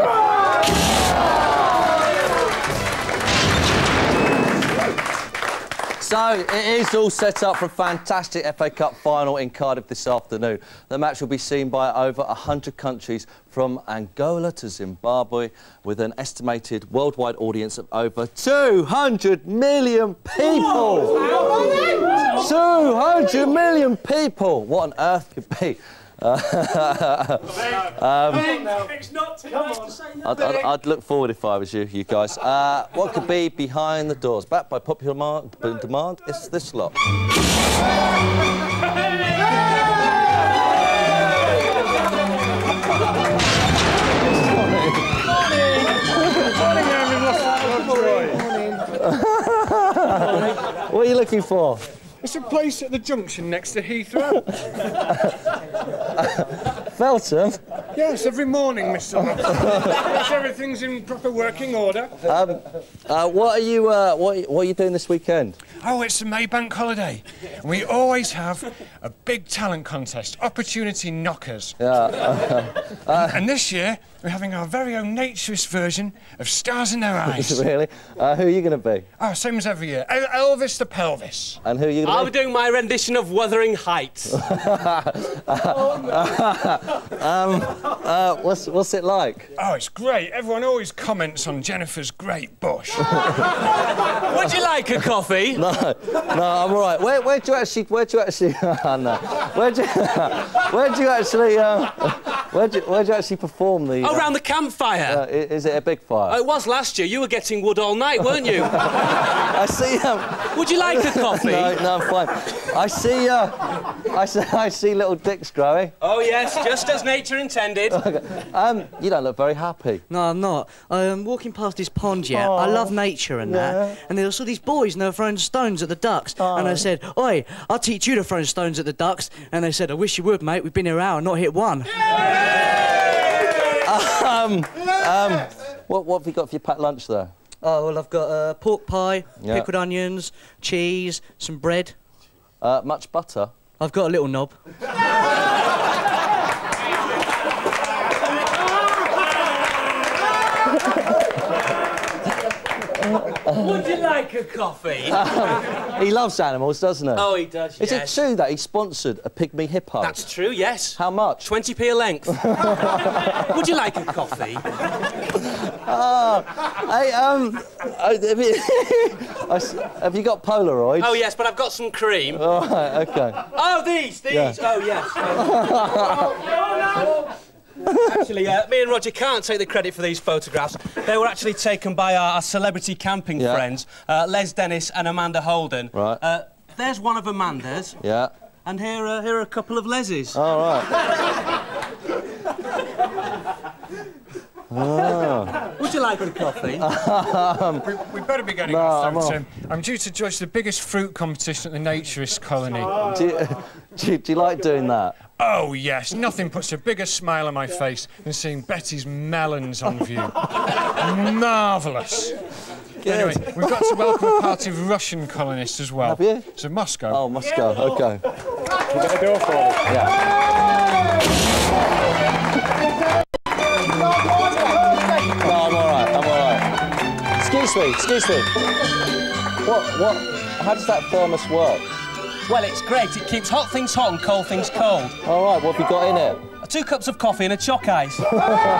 So, it is all set up for a fantastic F A Cup final in Cardiff this afternoon. The match will be seen by over one hundred countries from Angola to Zimbabwe, with an estimated worldwide audience of over two hundred million people! two hundred million people! What on earth could be? Uh, um, it's not tonight. I'd, I'd, I'd look forward if I was you, you guys. Uh, what could be behind the doors? Backed by popular demand, demand it's this lot. What are you looking for? It's a place at the junction next to Heathrow. Feltham? Yes, every morning, Mister Yes, everything's in proper working order. Um, uh, what are you? Uh, what, what are you doing this weekend? Oh, it's the Maybank holiday. We always have a big talent contest, opportunity knockers. Yeah. Uh, uh, and this year we're having our very own naturist version of Stars in Their Eyes. Really? Uh, who are you going to be? Oh, same as every year. El Elvis the Pelvis. And who are you going to be? I'll be doing my rendition of Wuthering Heights. um, uh, what's what's it like? Oh, it's great. Everyone always comments on Jennifer's great bush. Would you like a coffee? No, no, I'm all right. Where, where do you actually? Where do you actually? Oh, no. Where do you? Where do you actually? Uh, where do you, where do you actually perform the? Oh, uh, round the campfire. Uh, is it a big fire? Oh, it was last year. You were getting wood all night, weren't you? I see. Um, Would you like a coffee? No, no, I'm fine. I see. Uh, I see. I see little dicks growing. Oh yes, just as nature intended. Okay. Um, you don't look very happy. No, I'm not. I'm walking past this pond, yeah. Oh, I love nature and yeah. that. And there were all these boys and they were throwing stones at the ducks. Oh. And I said, oi, I'll teach you to throw stones at the ducks. And they said, I wish you would, mate. We've been here an hour and not hit one. um, um, what, what have you got for your packed lunch there? Oh, well, I've got uh, pork pie, Yeah. pickled onions, cheese, some bread. Uh, much butter? I've got a little knob. Would you like a coffee? Um, he loves animals, doesn't he? Oh, he does, Is yes. it true that he sponsored a pygmy hippo? That's true, yes. How much? twenty p a length. Would you like a coffee? Oh, hey, um, uh, have, you, I s- have you got Polaroids? Oh, yes, but I've got some cream. Oh, right, OK. Oh, these, these. Yeah. Oh, yes. Actually, uh, me and Roger can't take the credit for these photographs. They were actually taken by our, our celebrity camping Yeah. friends, uh, Les Dennis and Amanda Holden. Right. Uh, there's one of Amanda's. Yeah. And here, uh, here are a couple of Les's. All right. Oh. Would you like a coffee? um, we, we better be getting no, off, I'm though, off. Tim. I'm due to judge the biggest fruit competition at the Naturist Colony. do, you, do, you, do you like doing that? Oh, yes. Nothing puts a bigger smile on my face than seeing Betty's melons on view. Marvellous. Anyway, we've got to welcome a party of Russian colonists as well. Have you? So Moscow. Oh, Moscow, OK. You got a door for me? Yeah. No, I'm all right, I'm all right. Excuse me, excuse me. What, what, how does that thermos work? Well, it's great. It keeps hot things hot and cold things cold. All right, what have you got in it? Two cups of coffee and a choc ice. Oh,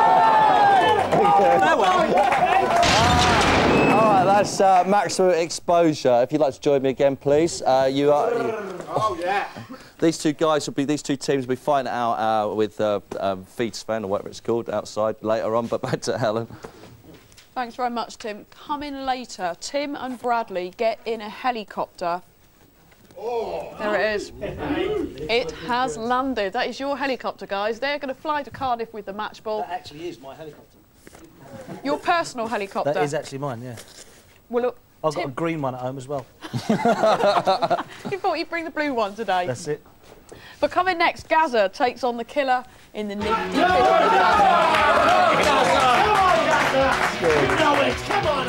well. All right, that's uh, maximum exposure. If you'd like to join me again, please. Uh, you are... You... Oh, yeah. These two guys will be, these two teams will be fighting it out uh, with uh, um, Feed Sven, or whatever it's called, outside later on, but back to Helen. Thanks very much, Tim. Coming later, Tim and Bradley get in a helicopter. Oh. There it is. It has landed. That is your helicopter, guys. They're going to fly to Cardiff with the match ball. That actually is my helicopter. Your personal helicopter? That is actually mine, yeah. Well, look, I've Tim... got a green one at home as well. You thought you'd bring the blue one today. That's it. But coming next, Gaza takes on the killer in the nifty fifty. Come on, Gaza! You know it! Come on!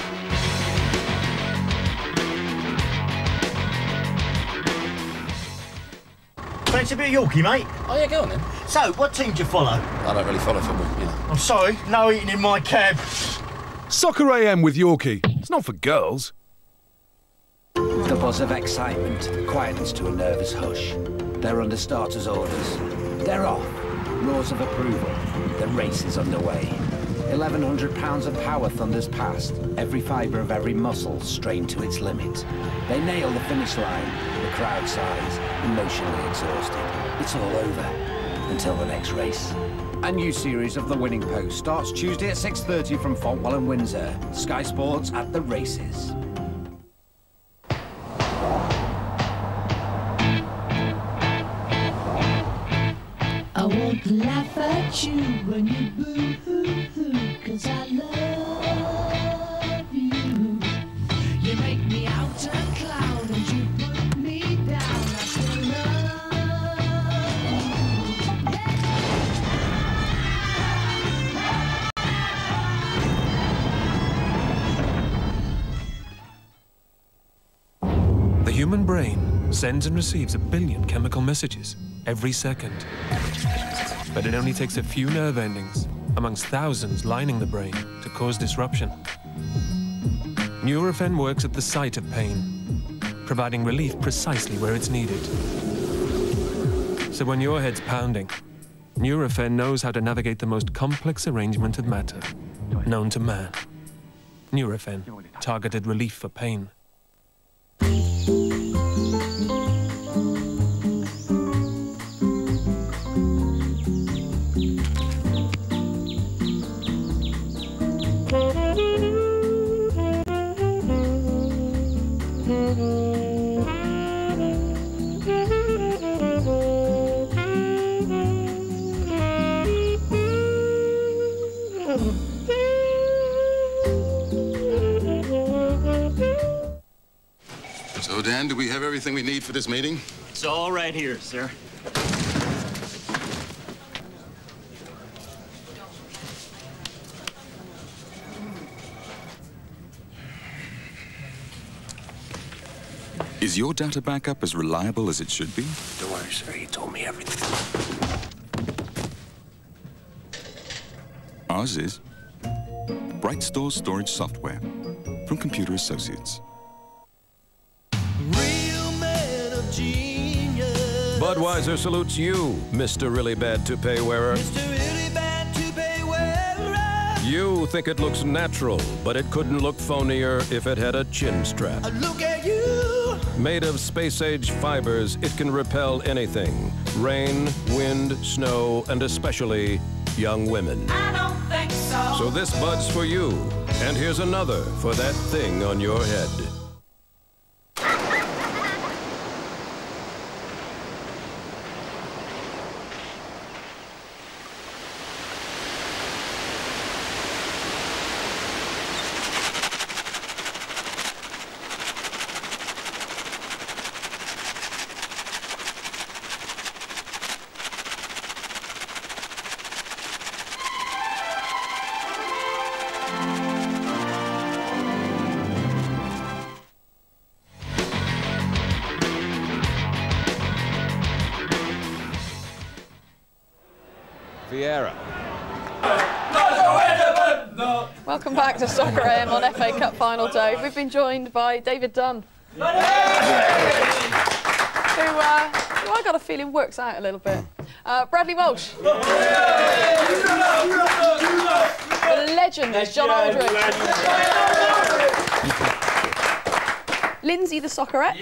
Fancy a bit of Yorkie, mate? Oh, yeah, go on then. So, what team do you follow? I don't really follow football, you know. I'm sorry, no eating in my cab. Soccer A M with Yorkie. It's not for girls. The buzz of excitement quietens to a nervous hush. They're under starters' orders. They're off. Roars of approval. The race is underway. eleven hundred pounds of power thunders past, every fibre of every muscle strained to its limit. They nail the finish line, the crowd sighs, emotionally exhausted. It's all over, until the next race. A new series of The Winning Post starts Tuesday at six thirty from Fontwell and Windsor. Sky Sports at the races. I won't laugh at you when you boo-hoo-hoo, 'cause I love you. You make me out a clown and you put me down. I still love The human brain sends and receives a billion chemical messages every second. But it only takes a few nerve endings, amongst thousands lining the brain, to cause disruption. Nurofen works at the site of pain, providing relief precisely where it's needed. So when your head's pounding, Nurofen knows how to navigate the most complex arrangement of matter known to man. Nurofen, targeted relief for pain. So, Dan, do we have everything we need for this meeting? It's all right here, sir. Is your data backup as reliable as it should be? Don't worry, sir. He told me everything. Ours is. Bright Store Storage Software from Computer Associates. Budweiser salutes you, Mister Really Bad Toupee Wearer. Mister Really Bad Toupee Wearer. You think it looks natural, but it couldn't look phonier if it had a chin strap. Look at you. Made of space-age fibers, it can repel anything. Rain, wind, snow, and especially young women. I don't think so. So this Bud's for you. And here's another for that thing on your head. Vieira. Welcome back to Soccer A M on F A Cup final day. We've been joined by David Dunn, who, uh, who I got a feeling works out a little bit. Uh, Bradley Walsh. The legend is John Aldridge. Lindsay the Soccerette.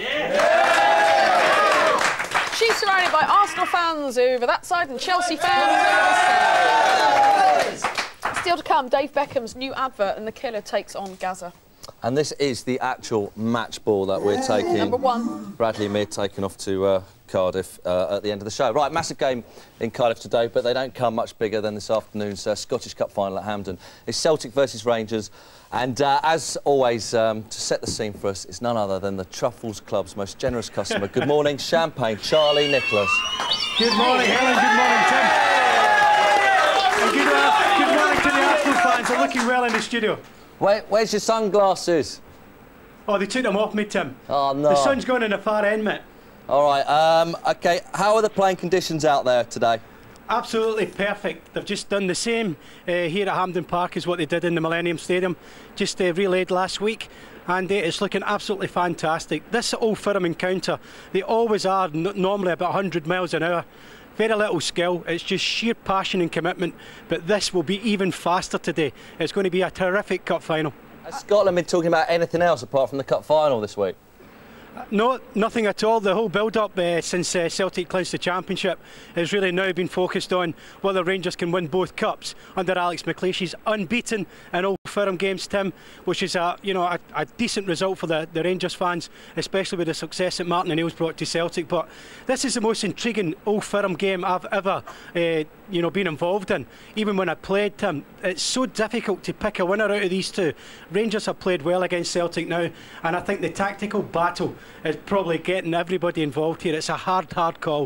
She's surrounded by Arsenal fans over that side and Chelsea fans over this side. Still to come, Dave Beckham's new advert and the killer takes on Gaza. And this is the actual match ball that we're taking. Number one. Bradley and me are taking off to uh, Cardiff uh, at the end of the show. Right, massive game in Cardiff today, but they don't come much bigger than this afternoon's uh, Scottish Cup final at Hampden. It's Celtic versus Rangers. And uh, as always, um, to set the scene for us, it's none other than the Truffles Club's most generous customer. Good morning, Champagne, Charlie Nicholas. Good morning, Helen. Good morning, Tim. And good, uh, good morning to the Arsenal fans. They're looking well in the studio. Where, where's your sunglasses? Oh, they took them off me, Tim. Oh, no. The sun's going in the far end, mate. All right, um, OK, how are the playing conditions out there today? Absolutely perfect. They've just done the same uh, here at Hampden Park as what they did in the Millennium Stadium, just uh, relayed last week, and uh, it's looking absolutely fantastic. This Old Firm encounter, they always are n normally about one hundred miles an hour. Very little skill, it's just sheer passion and commitment, but this will be even faster today. It's going to be a terrific cup final. Has Scotland been talking about anything else apart from the cup final this week? No, nothing at all. The whole build-up uh, since uh, Celtic clinched the championship has really now been focused on whether Rangers can win both cups under Alex McLeish. He's unbeaten in Old Firm games, Tim, which is a you know a, a decent result for the, the Rangers fans, especially with the success that Martin O'Neill's brought to Celtic. But this is the most intriguing Old Firm game I've ever uh, you know been involved in. Even when I played, Tim, it's so difficult to pick a winner out of these two. Rangers have played well against Celtic now, and I think the tactical battle is probably getting everybody involved here. It's a hard, hard call.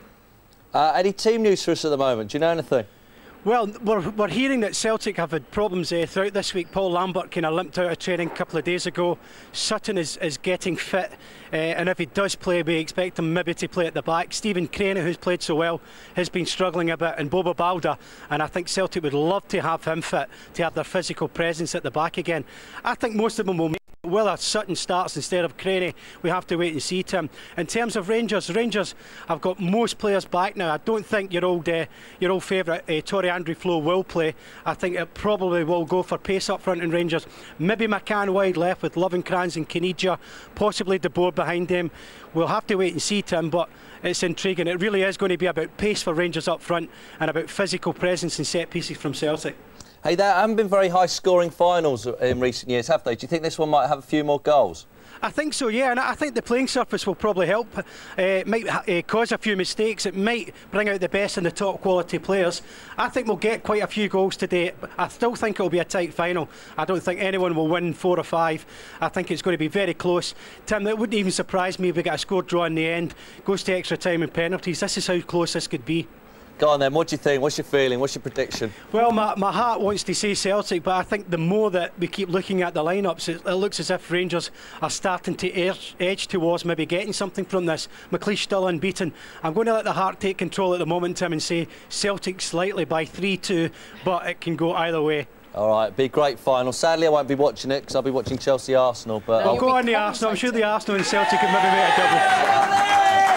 Uh, any team news for us at the moment? Do you know anything? Well, we're, we're hearing that Celtic have had problems uh, throughout this week. Paul Lambert kind of limped out of training a couple of days ago. Sutton is, is getting fit, uh, and if he does play, we expect him maybe to play at the back. Stephen Craney, who's played so well, has been struggling a bit, and Boba Balda, and I think Celtic would love to have him fit, to have their physical presence at the back again. I think most of them will make whether Sutton starts instead of Craney, we have to wait and see, Tim. In terms of Rangers, Rangers have got most players back now. I don't think your old uh, your old favourite uh, Torrey Andrew Flo will play. I think it probably will go for pace up front in Rangers. Maybe McCann wide left with Lovenkrands and Kanija, possibly De Boer behind him. We'll have to wait and see, Tim, but it's intriguing. It really is going to be about pace for Rangers up front and about physical presence and set pieces from Celtic. Hey, there haven't been very high-scoring finals in recent years, have they? Do you think this one might have a few more goals? I think so, yeah, and I think the playing surface will probably help. Uh, it might uh, cause a few mistakes. It might bring out the best in the top quality players. I think we'll get quite a few goals today. I still think it'll be a tight final. I don't think anyone will win four or five. I think it's going to be very close. Tim, it wouldn't even surprise me if we get a score draw in the end. Goes to extra time and penalties. This is how close this could be. Go on then, what do you think? What's your feeling? What's your prediction? Well, my, my heart wants to say Celtic, but I think the more that we keep looking at the lineups, it, it looks as if Rangers are starting to edge, edge towards maybe getting something from this. McLeish still unbeaten. I'm going to let the heart take control at the moment, Tim, and say Celtic slightly by three two, but it can go either way. All right, be a great final. Sadly, I won't be watching it because I'll be watching Chelsea-Arsenal. But I'll go on the Arsenal. I'm sure the Arsenal and Celtic can maybe make a double.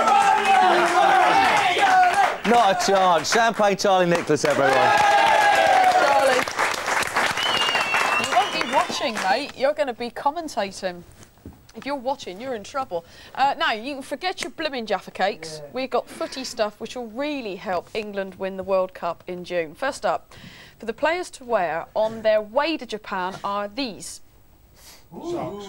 Not a chance. Champagne Charlie Nicholas, everyone. Charlie, you won't be watching, mate. You're going to be commentating. If you're watching, you're in trouble. Uh, now, you can forget your blooming Jaffa cakes. Yeah. We've got footy stuff which will really help England win the World Cup in June. First up, for the players to wear on their way to Japan are these. Socks.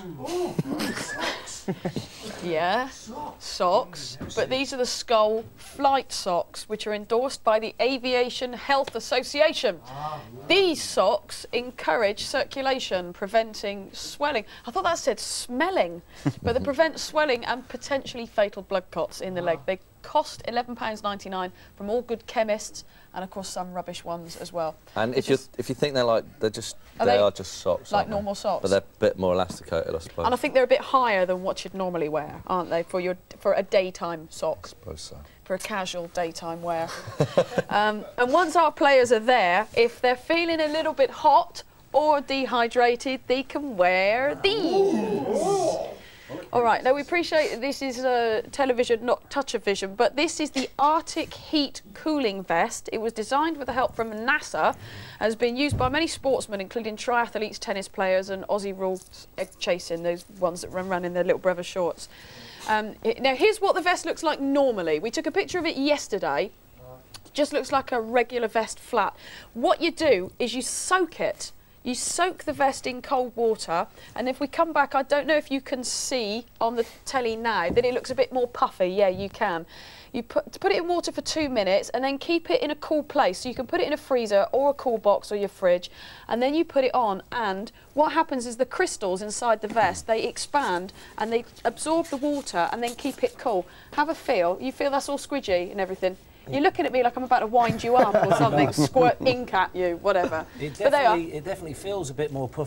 Yeah, socks. socks. But these are the Skull flight socks, which are endorsed by the Aviation Health Association. Ah, yeah. These socks encourage circulation, preventing swelling. I thought that said smelling, but they prevent swelling and potentially fatal blood clots in the leg. They cost eleven pounds ninety-nine from all good chemists, and of course some rubbish ones as well. And if you if you think they're like they're just are they, they are just socks, like normal socks, but they're a bit more elasticated, I suppose. And I think they're a bit higher than what you'd normally wear, aren't they, for your for a daytime sock? I suppose so. For a casual daytime wear. um, and once our players are there, if they're feeling a little bit hot or dehydrated, they can wear these. Ooh. All right, now we appreciate this is uh, television, not touch-o-vision, but this is the Arctic Heat Cooling Vest. It was designed with the help from NASA, has been used by many sportsmen, including triathletes, tennis players, and Aussie rules egg chasing, those ones that run around in their little brother shorts. Um, it, now, here's what the vest looks like normally. We took a picture of it yesterday. Just looks like a regular vest flat. What you do is you soak it. You soak the vest in cold water, and if we come back, I don't know if you can see on the telly now that it looks a bit more puffy. Yeah, you can. You put, put it in water for two minutes and then keep it in a cool place. So you can put it in a freezer or a cool box or your fridge, and then you put it on, and what happens is the crystals inside the vest, they expand and they absorb the water and then keep it cool. Have a feel. You feel that's all squidgy and everything. You're looking at me like I'm about to wind you up or something, squirt ink at you, whatever. It but they are. It definitely feels a bit more puffy.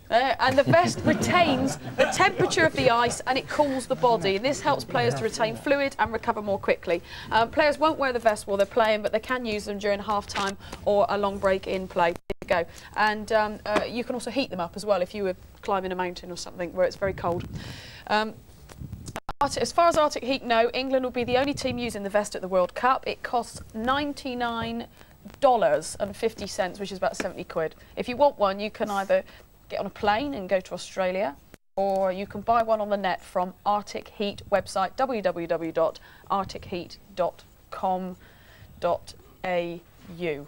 Uh, and the vest retains the temperature of the ice and it cools the body. This helps players to retain fluid and recover more quickly. Um, players won't wear the vest while they're playing, but they can use them during half-time or a long break in play. There you go. And um, uh, you can also heat them up as well if you were climbing a mountain or something where it's very cold. Um, As far as Arctic Heat know, England will be the only team using the vest at the World Cup. It costs ninety-nine dollars and fifty cents, which is about seventy quid. If you want one, you can either get on a plane and go to Australia, or you can buy one on the net from Arctic Heat website, w w w dot arctic heat dot com dot a u.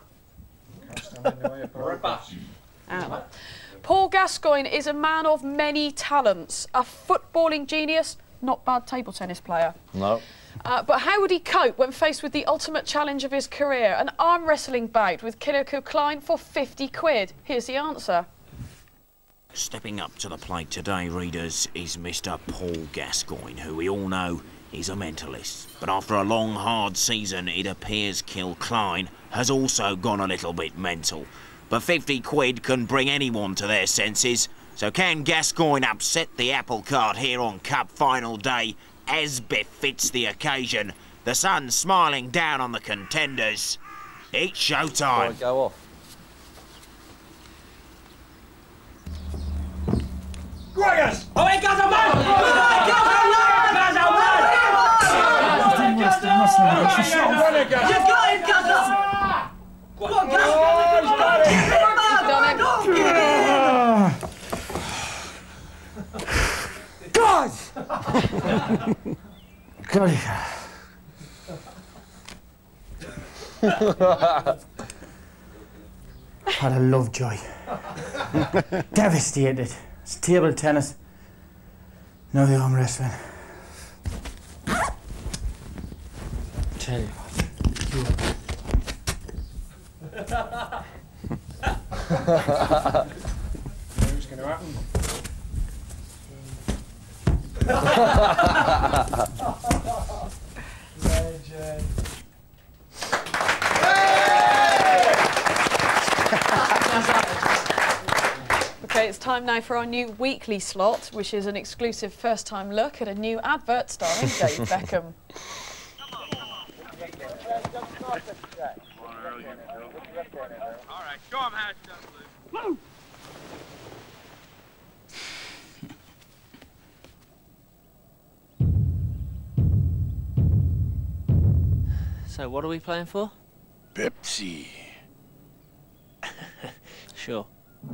uh, Paul Gascoigne is a man of many talents, a footballing genius, not bad table tennis player. No. Uh, but how would he cope when faced with the ultimate challenge of his career, an arm wrestling bout with Killer Klein for fifty quid? Here's the answer. Stepping up to the plate today, readers, is Mister Paul Gascoigne, who we all know is a mentalist. But after a long, hard season, it appears Kil Klein has also gone a little bit mental. But fifty quid can bring anyone to their senses. So can Gascoigne upset the apple cart here on Cup Final Day, as befits the occasion? The sun smiling down on the contenders. It's showtime. Right, go off. Gregors! Oh, he got a man! Oh, he got a man! Got a man! You got him, Gazza! Go on, God! What a lovejoy. Devastated. It's table tennis. Now the arm wrestling. Tell you what. What's going to happen? Legend. Okay, it's time now for our new weekly slot, which is an exclusive first-time look at a new advert starring Dave Beckham. All right, show him how it's done, Blue. So, what are we playing for? Pepsi. Sure.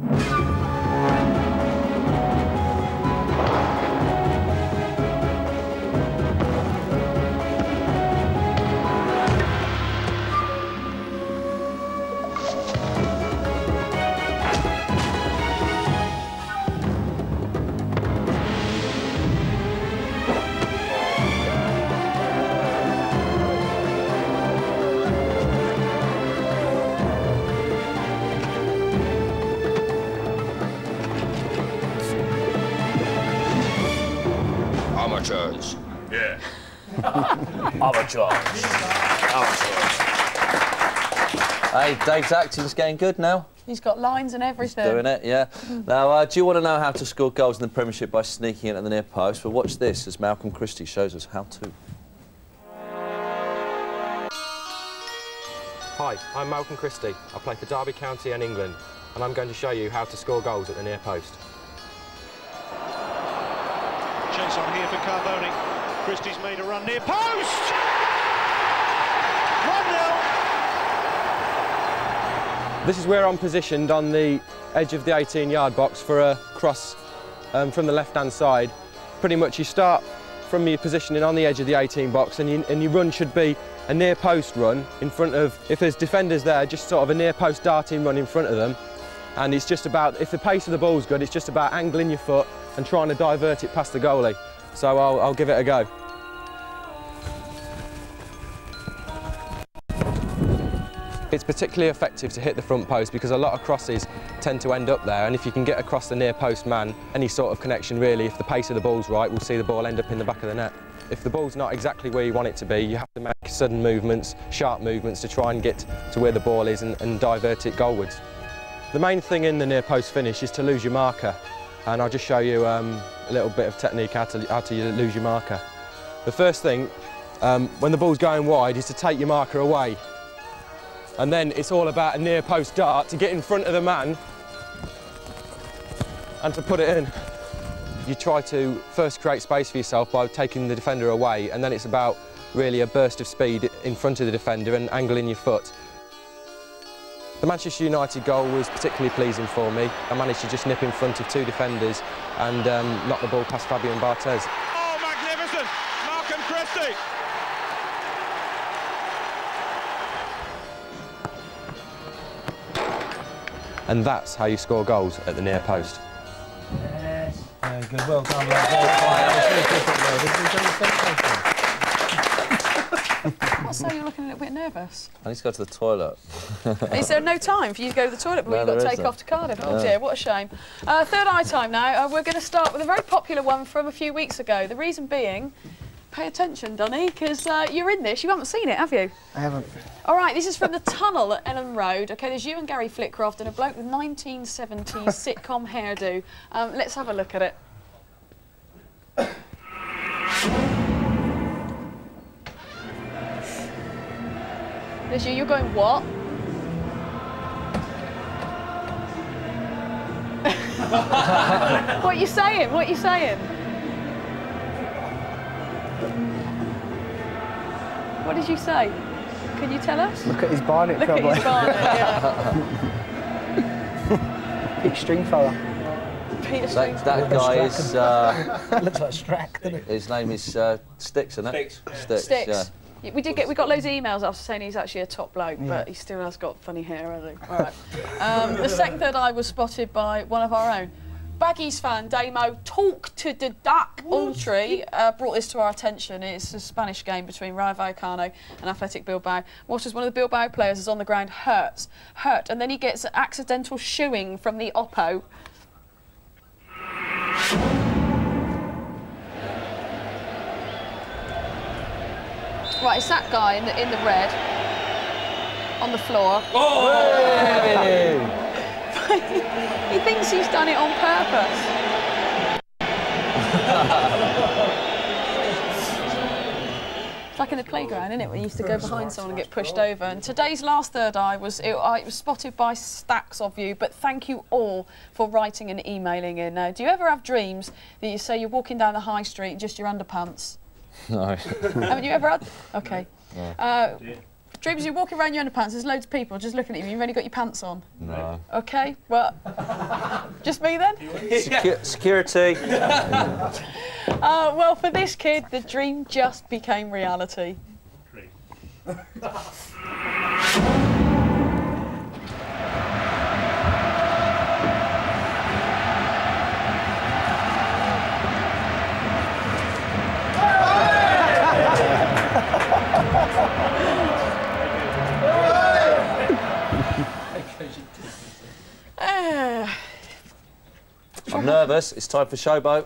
Amateurs. Yeah. Amateurs. Amateurs. Hey, Dave's acting's getting good now. He's got lines and everything. Doing it, yeah. Now, uh, do you want to know how to score goals in the Premiership by sneaking it at the near post? Well, watch this as Malcolm Christie shows us how to. Hi, I'm Malcolm Christie. I play for Derby County and England, and I'm going to show you how to score goals at the near post. Chase on here for Carboni. Christie's made a run near post! one nil! This is where I'm positioned on the edge of the eighteen yard box for a cross um, from the left-hand side. Pretty much you start from your positioning on the edge of the eighteen box, and, you, and your run should be a near post run in front of, if there's defenders there, just sort of a near post darting run in front of them. And it's just about, if the pace of the ball's good, it's just about angling your foot and trying to divert it past the goalie. So I'll, I'll give it a go. It's particularly effective to hit the front post because a lot of crosses tend to end up there, and if you can get across the near post man, any sort of connection really, if the pace of the ball's right, we'll see the ball end up in the back of the net. If the ball's not exactly where you want it to be, you have to make sudden movements, sharp movements to try and get to where the ball is and, and divert it goalwards. The main thing in the near post finish is to lose your marker, and I'll just show you um, a little bit of technique how to, how to lose your marker. The first thing, um, when the ball's going wide, is to take your marker away, and then it's all about a near post dart to get in front of the man and to put it in. You try to first create space for yourself by taking the defender away, and then it's about really a burst of speed in front of the defender and angling your foot. The Manchester United goal was particularly pleasing for me. I managed to just nip in front of two defenders and um, knock the ball past Fabio and Barthez. Oh, magnificent! Mark and Christie! And that's how you score goals at the near post. Yes. Very good, well done. What's that? You're looking a little bit nervous. I need to go to the toilet. Is there no time for you to go to the toilet before No, you've got to there take isn't. off to Cardiff? Oh Yeah. dear, what a shame. Uh, third eye time now. Uh, we're going to start with a very popular one from a few weeks ago. The reason being, pay attention, Donny, because uh, you're in this. You haven't seen it, have you? I haven't. All right, this is from the tunnel at Ellen Road. OK, there's you and Gary Flitcroft and a bloke with nineteen seventies sitcom hairdo. Um, let's have a look at it. There's you. You're going what? What are you saying? What are you saying? What did you say? Can you tell us? Look at his barnet, Look probably. at his barnet, yeah. Peter Stringfellow. Peter That, that guy is... Uh, Looks like Strack, doesn't it? his name is uh, Sticks, isn't it? Sticks. Sticks, Sticks. yeah. Yeah, We did get. We got loads of emails after saying he's actually a top bloke, Yeah. but he still has got funny hair, hasn't he? All right. Um, the second third eye was spotted by one of our own. Baggies fan Damo, talk to the duck. Altry uh, brought this to our attention. It's a Spanish game between Rayo Vallecano and Athletic Bilbao. What is one of the Bilbao players is on the ground, hurts, hurt, and then he gets an accidental shooing from the oppo. Right, it's that guy in the in the red on the floor. Oh! He thinks he's done it on purpose. It's like in the playground, isn't it? Where you used to go behind someone and get pushed over. And today's last third eye was it, uh, it was spotted by stacks of you. But thank you all for writing and emailing in. Now, do you ever have dreams that you say you're walking down the high street in just your underpants? No. Haven't you ever had? Okay. No. Uh, dreams you're walking around your underpants, there's loads of people just looking at you, you've only got your pants on. No. Okay, well, just me then? Secu security. uh, well, for this kid, the dream just became reality. Uh, I'm nervous. It's time for Showboat.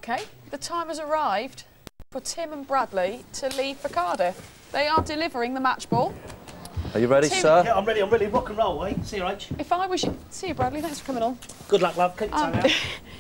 OK, the time has arrived for Tim and Bradley to leave for Cardiff. They are delivering the match ball. Are you ready, Tim, sir? Yeah, I'm ready. I'm ready. Rock and roll, eh? See you, H. If I was you... See you, Bradley. Thanks for coming on. Good luck, love. Keep your Um, tongue out.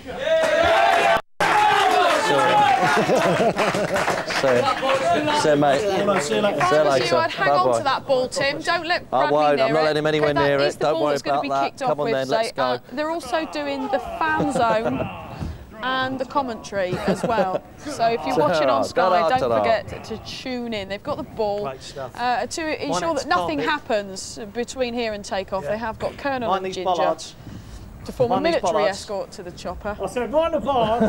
Sorry. See you, mate. See you later. See you If I was later. you, I'd hang Bye on bye. to that ball, Tim. Don't let I Bradley won't. near I'm not it. letting him anywhere Okay, that near is it. the Don't ball worry that's going to about be that. kicked Come off on with. then, So, let's go. uh, they're also doing the fan zone and the commentary as well. So if you're watching on Sky, don't forget to tune in. They've got the ball uh, to ensure that nothing happens between here and takeoff. They have got Colonel Mind and these Ginger bollards. to form a Mind these military bollards. escort to the chopper. I said, mind the bollard.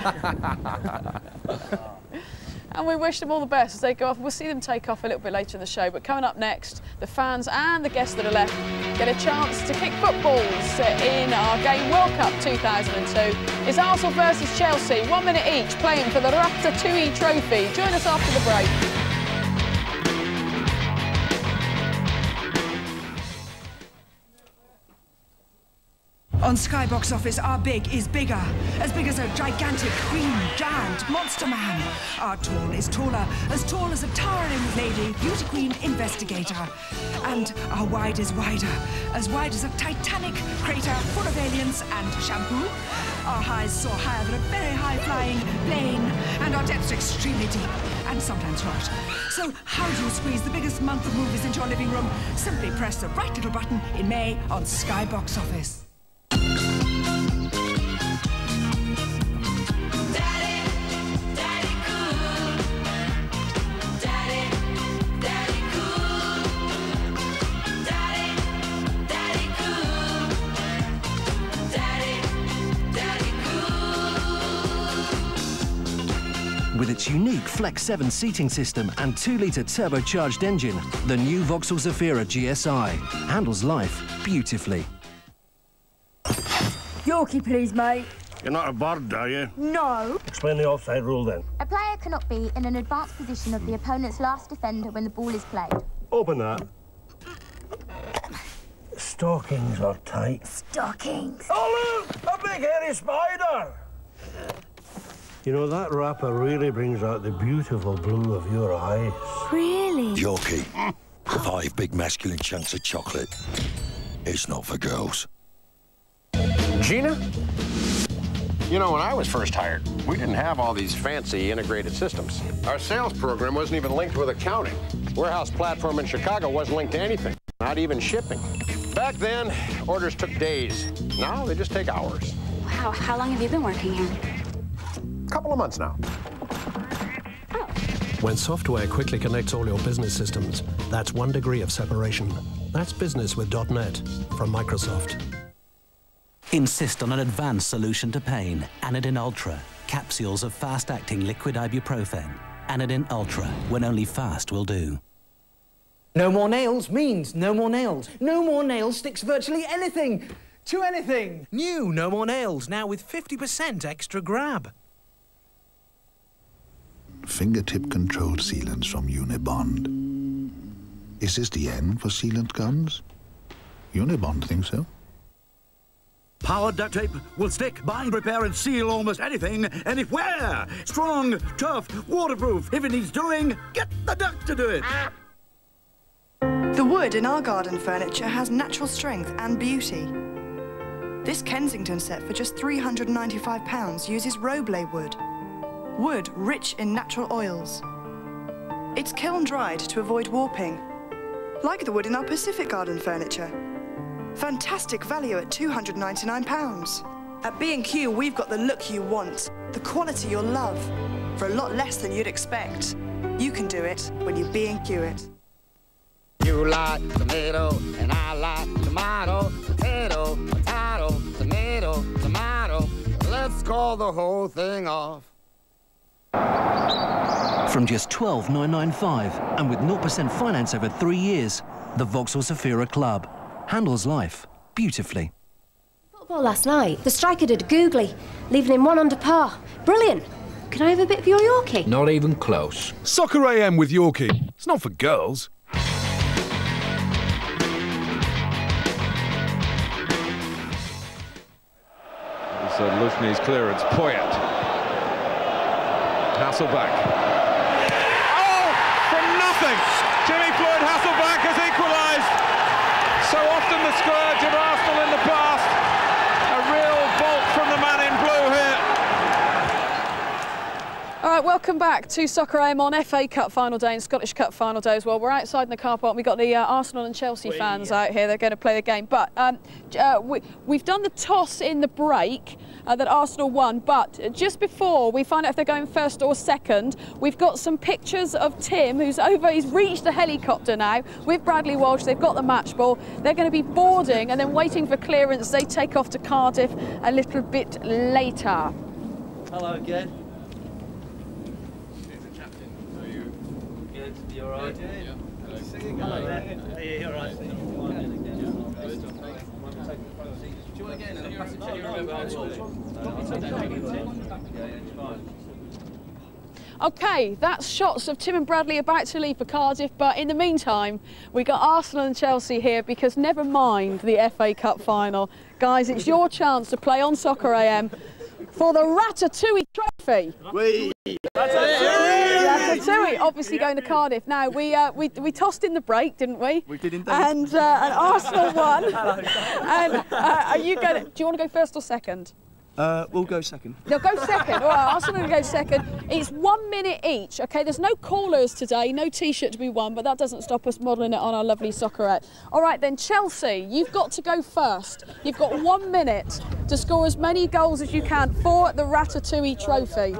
And we wish them all the best as they go off. We'll see them take off a little bit later in the show. But coming up next, the fans and the guests that are left get a chance to kick footballs in our game World Cup two thousand two. It's Arsenal versus Chelsea, one minute each, playing for the Ratatouille Trophy. Join us after the break. On Sky Box Office, our big is bigger. As big as a gigantic queen, giant, monster man. Our tall is taller, as tall as a towering lady, beauty queen investigator. And our wide is wider, as wide as a titanic crater full of aliens and shampoo. Our highs soar higher than a very high-flying plane. And our depths extremely deep, and sometimes not. So how do you squeeze the biggest month of movies into your living room? Simply press the right little button in May on Sky Box Office. With its unique Flex seven seating system and two litre turbocharged engine, the new Vauxhall Zafira G S I handles life beautifully. Yorkie, please, mate. You're not a bird, are you? No. Explain the offside rule, then. A player cannot be in an advanced position of the opponent's last defender when the ball is played. Open that. Stockings are tight. Stockings. Oh, look! A big hairy spider! You know, that wrapper really brings out the beautiful blue of your eyes. Really? Yorkie, five big masculine chunks of chocolate. It's not for girls. Gina? You know, when I was first hired, we didn't have all these fancy integrated systems. Our sales program wasn't even linked with accounting. Warehouse platform in Chicago wasn't linked to anything, not even shipping. Back then, orders took days. Now they just take hours. Wow, how long have you been working here? A couple of months now. When software quickly connects all your business systems, that's one degree of separation. That's business with dot net from Microsoft. Insist on an advanced solution to pain. Anadin Ultra. Capsules of fast-acting liquid ibuprofen. Anadin Ultra, when only fast will do. No more nails means no more nails. No more nails sticks virtually anything to anything. New No More Nails, now with fifty percent extra grab. Fingertip-controlled sealants from Unibond. Is this the end for sealant guns? Unibond thinks so. Powered duct tape will stick, bind, repair and seal almost anything, anywhere. Strong, tough, waterproof. If it needs doing, get the duct to do it. The wood in our garden furniture has natural strength and beauty. This Kensington set for just three hundred and ninety-five pounds uses Roblé wood. Wood rich in natural oils. It's kiln dried to avoid warping. Like the wood in our Pacific garden furniture. Fantastic value at two hundred and ninety-nine pounds. At B and Q, we've got the look you want, the quality you'll love, for a lot less than you'd expect. You can do it when you B and Q it. You like tomato, and I like tomato, potato, potato, tomato, tomato. Let's call the whole thing off. From just twelve thousand nine hundred ninety-five and with zero percent finance over three years, the Vauxhall Zafira Club handles life beautifully. Football last night. The striker did a googly, leaving him one under par. Brilliant. Can I have a bit of your Yorkie? Not even close. Soccer A M with Yorkie. It's not for girls. It's a Lufni's clearance. Poyet. Hasselback. Oh, from nothing, Jimmy Floyd Hasselback has equalised. So often the scourge of Arsenal in the past. A real bolt from the man in blue here. All right, welcome back to Soccer A M on F A Cup final day and Scottish Cup final day as well. We're outside in the car park. We've got the uh, Arsenal and Chelsea fans out here. They're going to play the game. But um, uh, we, we've done the toss in the break uh, that Arsenal won. But just before we find out if they're going first or second, we've got some pictures of Tim, who's over. He's reached the helicopter now with Bradley Walsh. They've got the match ball. They're going to be boarding and then waiting for clearance. They take off to Cardiff a little bit later. Hello again. You all right? Yeah. Hello there. Yeah, you're all right. Do you want to get in and pass it to you? Okay, that's shots of Tim and Bradley about to leave for Cardiff, but in the meantime, we got Arsenal and Chelsea here because never mind the F A Cup final. Guys, it's your chance to play on Soccer A M for the Ratatouille Trophy. We. Ratatouille, obviously going to Cardiff. Now, we uh, we, we tossed in the break, didn't we? We did indeed. And, uh, and Arsenal won. And uh, are you going to, do you want to go first or second? Uh, we'll go second. No, go second. All right, Arsenal will go second. It's one minute each. Okay, there's no callers today, no T-shirt to be won, but that doesn't stop us modelling it on our lovely Soccerette. All right, then Chelsea, you've got to go first. You've got one minute to score as many goals as you can for the Ratatouille Trophy.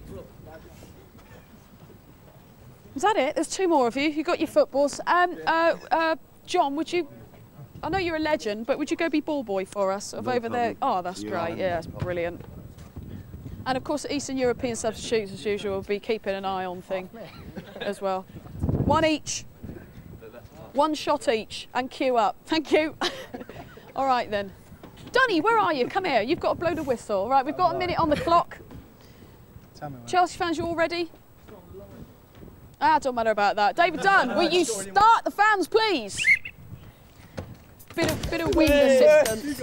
Is that it? There's two more of you. You've got your footballs. Um, uh, uh, John, would you? I know you're a legend, but would you go be ball boy for us of no over problem. there? Oh, that's yeah, great. Yeah, that's brilliant. And of course, Eastern European substitutes, as usual, will be keeping an eye on thing as well. One each. One shot each, and queue up. Thank you. All right then. Dunny, where are you? Come here. You've got to blow the whistle. All right, we've got a minute on the clock. Chelsea fans, you all ready? Ah, don't matter about that. David Dunn, will you start the fans, please? Bit of, bit of wind assistance.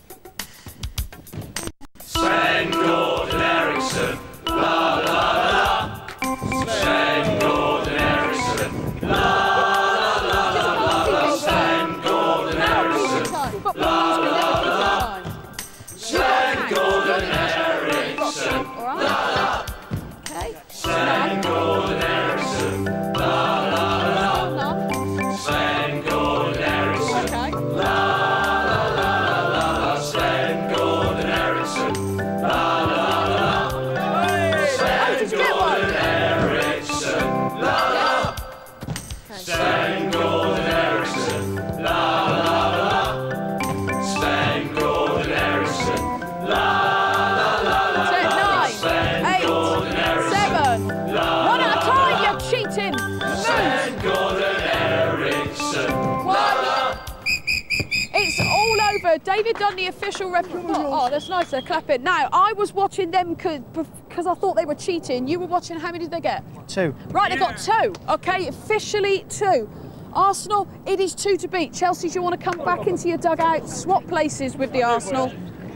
Sven Gordon Eriksson, la la la. Sven Gordon Eriksson, la la la la la. Sven Gordon Eriksson, la la la la. Sven Gordon Eriksson, la la. Okay. Sven Gordon Eriksson, la la la. Sven Gordon Eriksson, la la la la la. Sven Gordon Eriksson, la la la. Sven Gordon Eriksson, la la. Sven Gordon Eriksson, la la la. Sven Gordon Eriksson, la la la la. Nine, eight, seven. One at a time, you're cheating. Sven Gordon Eriksson, la la. It's all over. David Dunn, the official referee. Oh, that's nice. They're clapping. Now, I was watching them because I thought they were cheating. You were watching. How many did they get? Two. Right, they got two. Okay, officially two. Arsenal, it is two to beat. Chelsea, do you want to come back into your dugout, swap places with the Arsenal?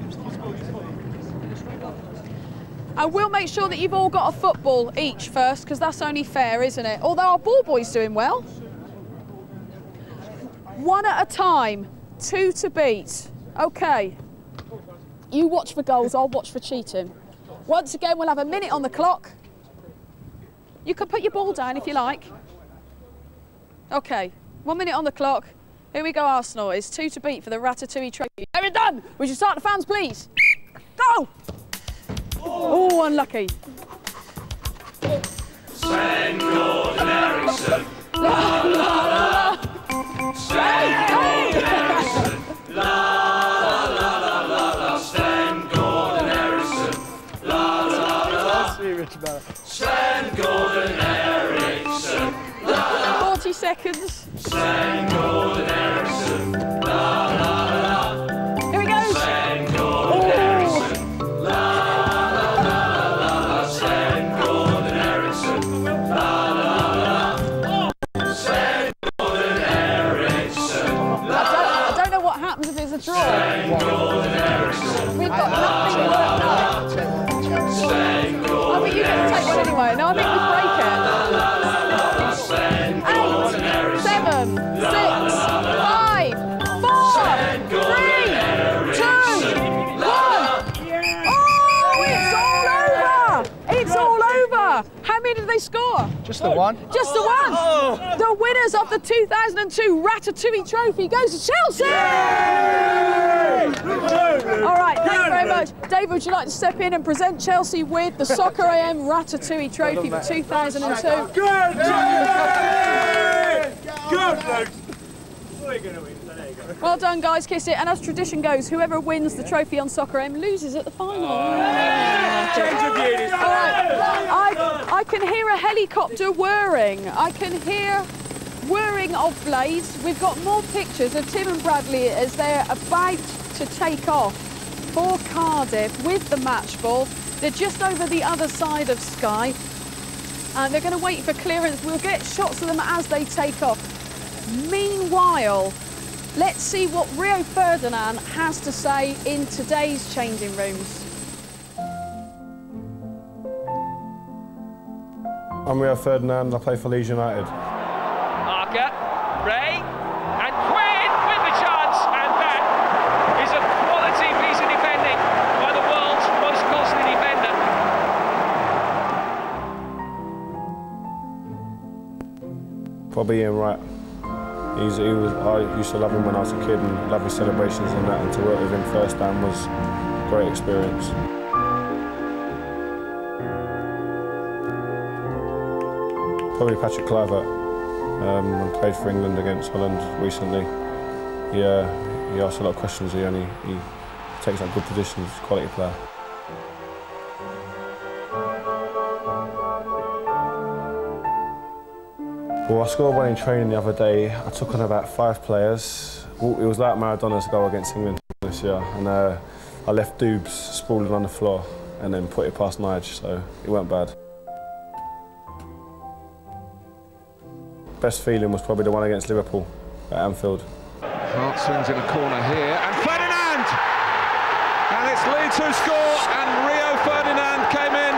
I will make sure that you've all got a football each first, because that's only fair, isn't it? Although our ball boy's doing well. One at a time, two to beat. Okay. You watch for goals, I'll watch for cheating. Once again, we'll have a minute on the clock. You can put your ball down if you like. Okay, one minute on the clock. Here we go, Arsenal. It's two to beat for the Ratatouille Trophy. Very done. Would you start the fans, please? Go! Oh, unlucky. Sven Gordon Eriksson, la la la. Sven Gordon Eriksson, la la la la la. Sven Gordon Eriksson, la la la. Sven Gordon Eriksson, la la. forty seconds. Sven Gordon Eriksson, la la la. Here we go. Sven Gordon Eriksson, la la la la la. Sven Gordon Eriksson, la la la. Sven Gordon Eriksson, la la. I don't know what happens if it's a draw. Sven Gordon Eriksson, We've got nothing worked out. Sven I mean, you get to take right one anyway. No, I think we break it. Eight, seven, six, five, four, three, two, one. Oh, it's all over! It's all over! How many did they score? Just the one. Just the one! The winners of the two thousand two Ratatouille Trophy goes to Chelsea! All right, thank you very much. David, would you like to step in and present Chelsea with the Soccer A M Ratatouille Trophy for two thousand two? Good, Well done, guys. Kiss it. And as tradition goes, whoever wins the trophy on Soccer A M loses at the final. Change of views. All right. I, I can hear a helicopter whirring. I can hear whirring of blades. We've got more pictures of Tim and Bradley as they're about to take off for Cardiff with the match ball. They're just over the other side of Skye. And they're going to wait for clearance. We'll get shots of them as they take off. Meanwhile, let's see what Rio Ferdinand has to say in today's changing rooms. I'm Rio Ferdinand, I play for Leeds United. Arca, Ray, and Quinn with the chance, and that is a quality piece of defending by the world's most costly defender. Probably Ian Wright. He's, he was, I used to love him when I was a kid and love his celebrations and that, and to work with him first time was a great experience. Probably Patrick Kluivert. Um, I played for England against Holland recently. He, uh, he asks a lot of questions here and he, he takes up good positions, quality player. Well, I scored one in training the other day. I took on about five players. It was like Maradona's goal against England this year, and uh, I left Dubes sprawling on the floor and then put it past Nige, so it weren't bad. Best feeling was probably the one against Liverpool at Anfield. Hart swings in a corner here, and Ferdinand! And it's Leeds who score, and Rio Ferdinand came in.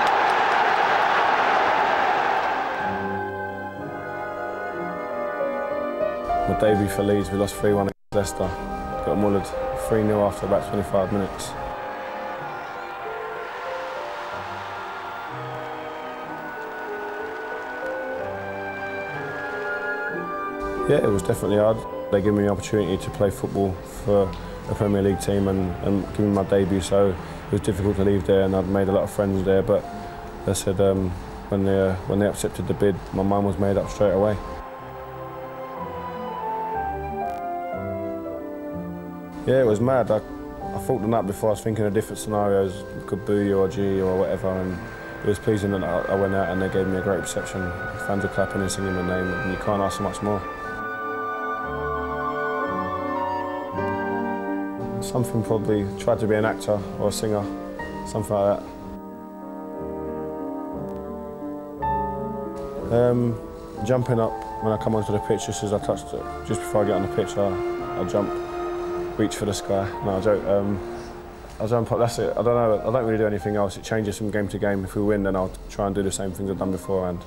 My debut for Leeds, we lost three one against Leicester. Got mullered three nil after about twenty-five minutes. Yeah, it was definitely hard. They gave me the opportunity to play football for a Premier League team and, and give me my debut, so it was difficult to leave there, and I'd made a lot of friends there, but they said um, when, they, uh, when they accepted the bid, my mind was made up straight away. Yeah, it was mad. I, I thought the night before I was thinking of different scenarios, could boo you or G you or whatever, and it was pleasing that I, I went out and they gave me a great reception. Fans were clapping and singing my name, and you can't ask for much more. Something probably, tried to be an actor or a singer, something like that. Um, jumping up when I come onto the pitch, just as I touched it, just before I get on the pitch, I, I jump, reach for the sky. No, I joke. Um, I jump up, that's it. I don't know, I don't really do anything else. It changes from game to game. If we win, then I'll try and do the same things I've done beforehand.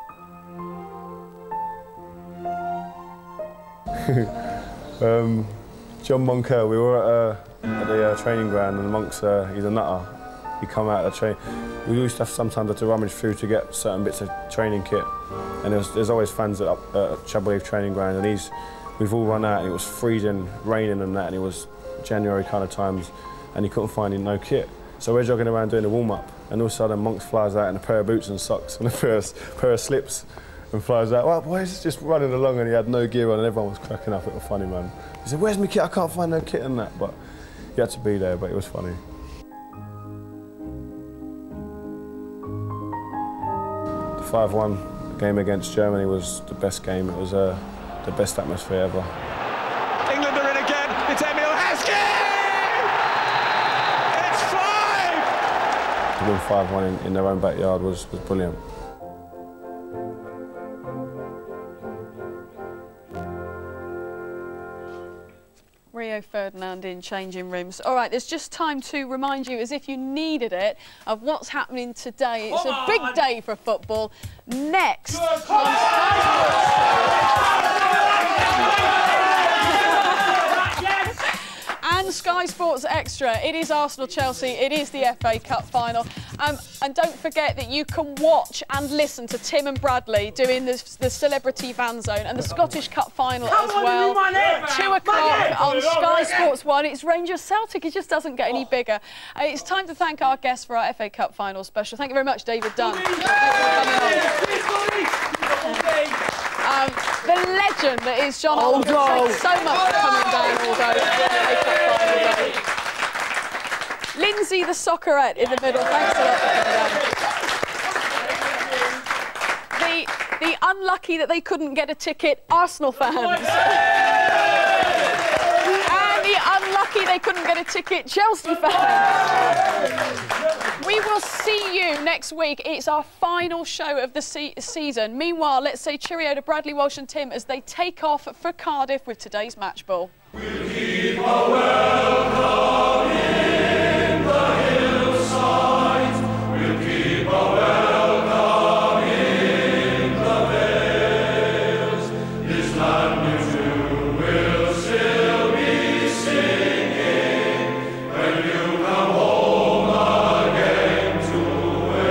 um, John Moncur, we were at, uh, at the uh, training ground, and Monk's, uh, he's a nutter. He come out of the train. We used to have sometimes to rummage through to get certain bits of training kit, and there's, there's always fans at, uh, at Chabway training ground, and he's, we've all run out, and it was freezing, raining and that, and it was January kind of times, and he couldn't find no kit. So we're jogging around doing the warm-up, and all of a sudden Monks flies out in a pair of boots and socks and a pair of, pair of slips, and flies out. Well, boys, just running along, and he had no gear on, and everyone was cracking up. It was funny, man. He said, "Where's my kit? I can't find no kit," and that. But he had to be there, but it was funny. The five one game against Germany was the best game. It was uh, the best atmosphere ever. England are in again. It's Emil Heskey! It's five! To win five one in, in their own backyard was, was brilliant. Rio Rio Ferdinand in changing rooms. All right, there's just time to remind you, as if you needed it, of what's happening today. It's a big day for football. Next on and Sky Sports Extra, it is Arsenal-Chelsea, it is the F A Cup final. Um, and don't forget that you can watch and listen to Tim and Bradley doing the, the Celebrity Van Zone and the Scottish Cup final Come as on, well. Two o'clock on Money. Sky Sports One. It's Rangers Celtic, it just doesn't get any bigger. Uh, it's time to thank our guests for our F A Cup final special. Thank you very much, David Dunn. Thanks for coming on. Um, the legend that is John Aldo. Thanks so much for coming down, Aldo. Lindsay the Soccerette in the middle. Thanks a lot for coming down. The, the unlucky that they couldn't get a ticket, Arsenal fans. And the unlucky they couldn't get a ticket, Chelsea fans. We will see you next week. It's our final show of the se season. Meanwhile, let's say cheerio to Bradley, Walsh and Tim as they take off for Cardiff with today's match ball. We'll keep a welcome.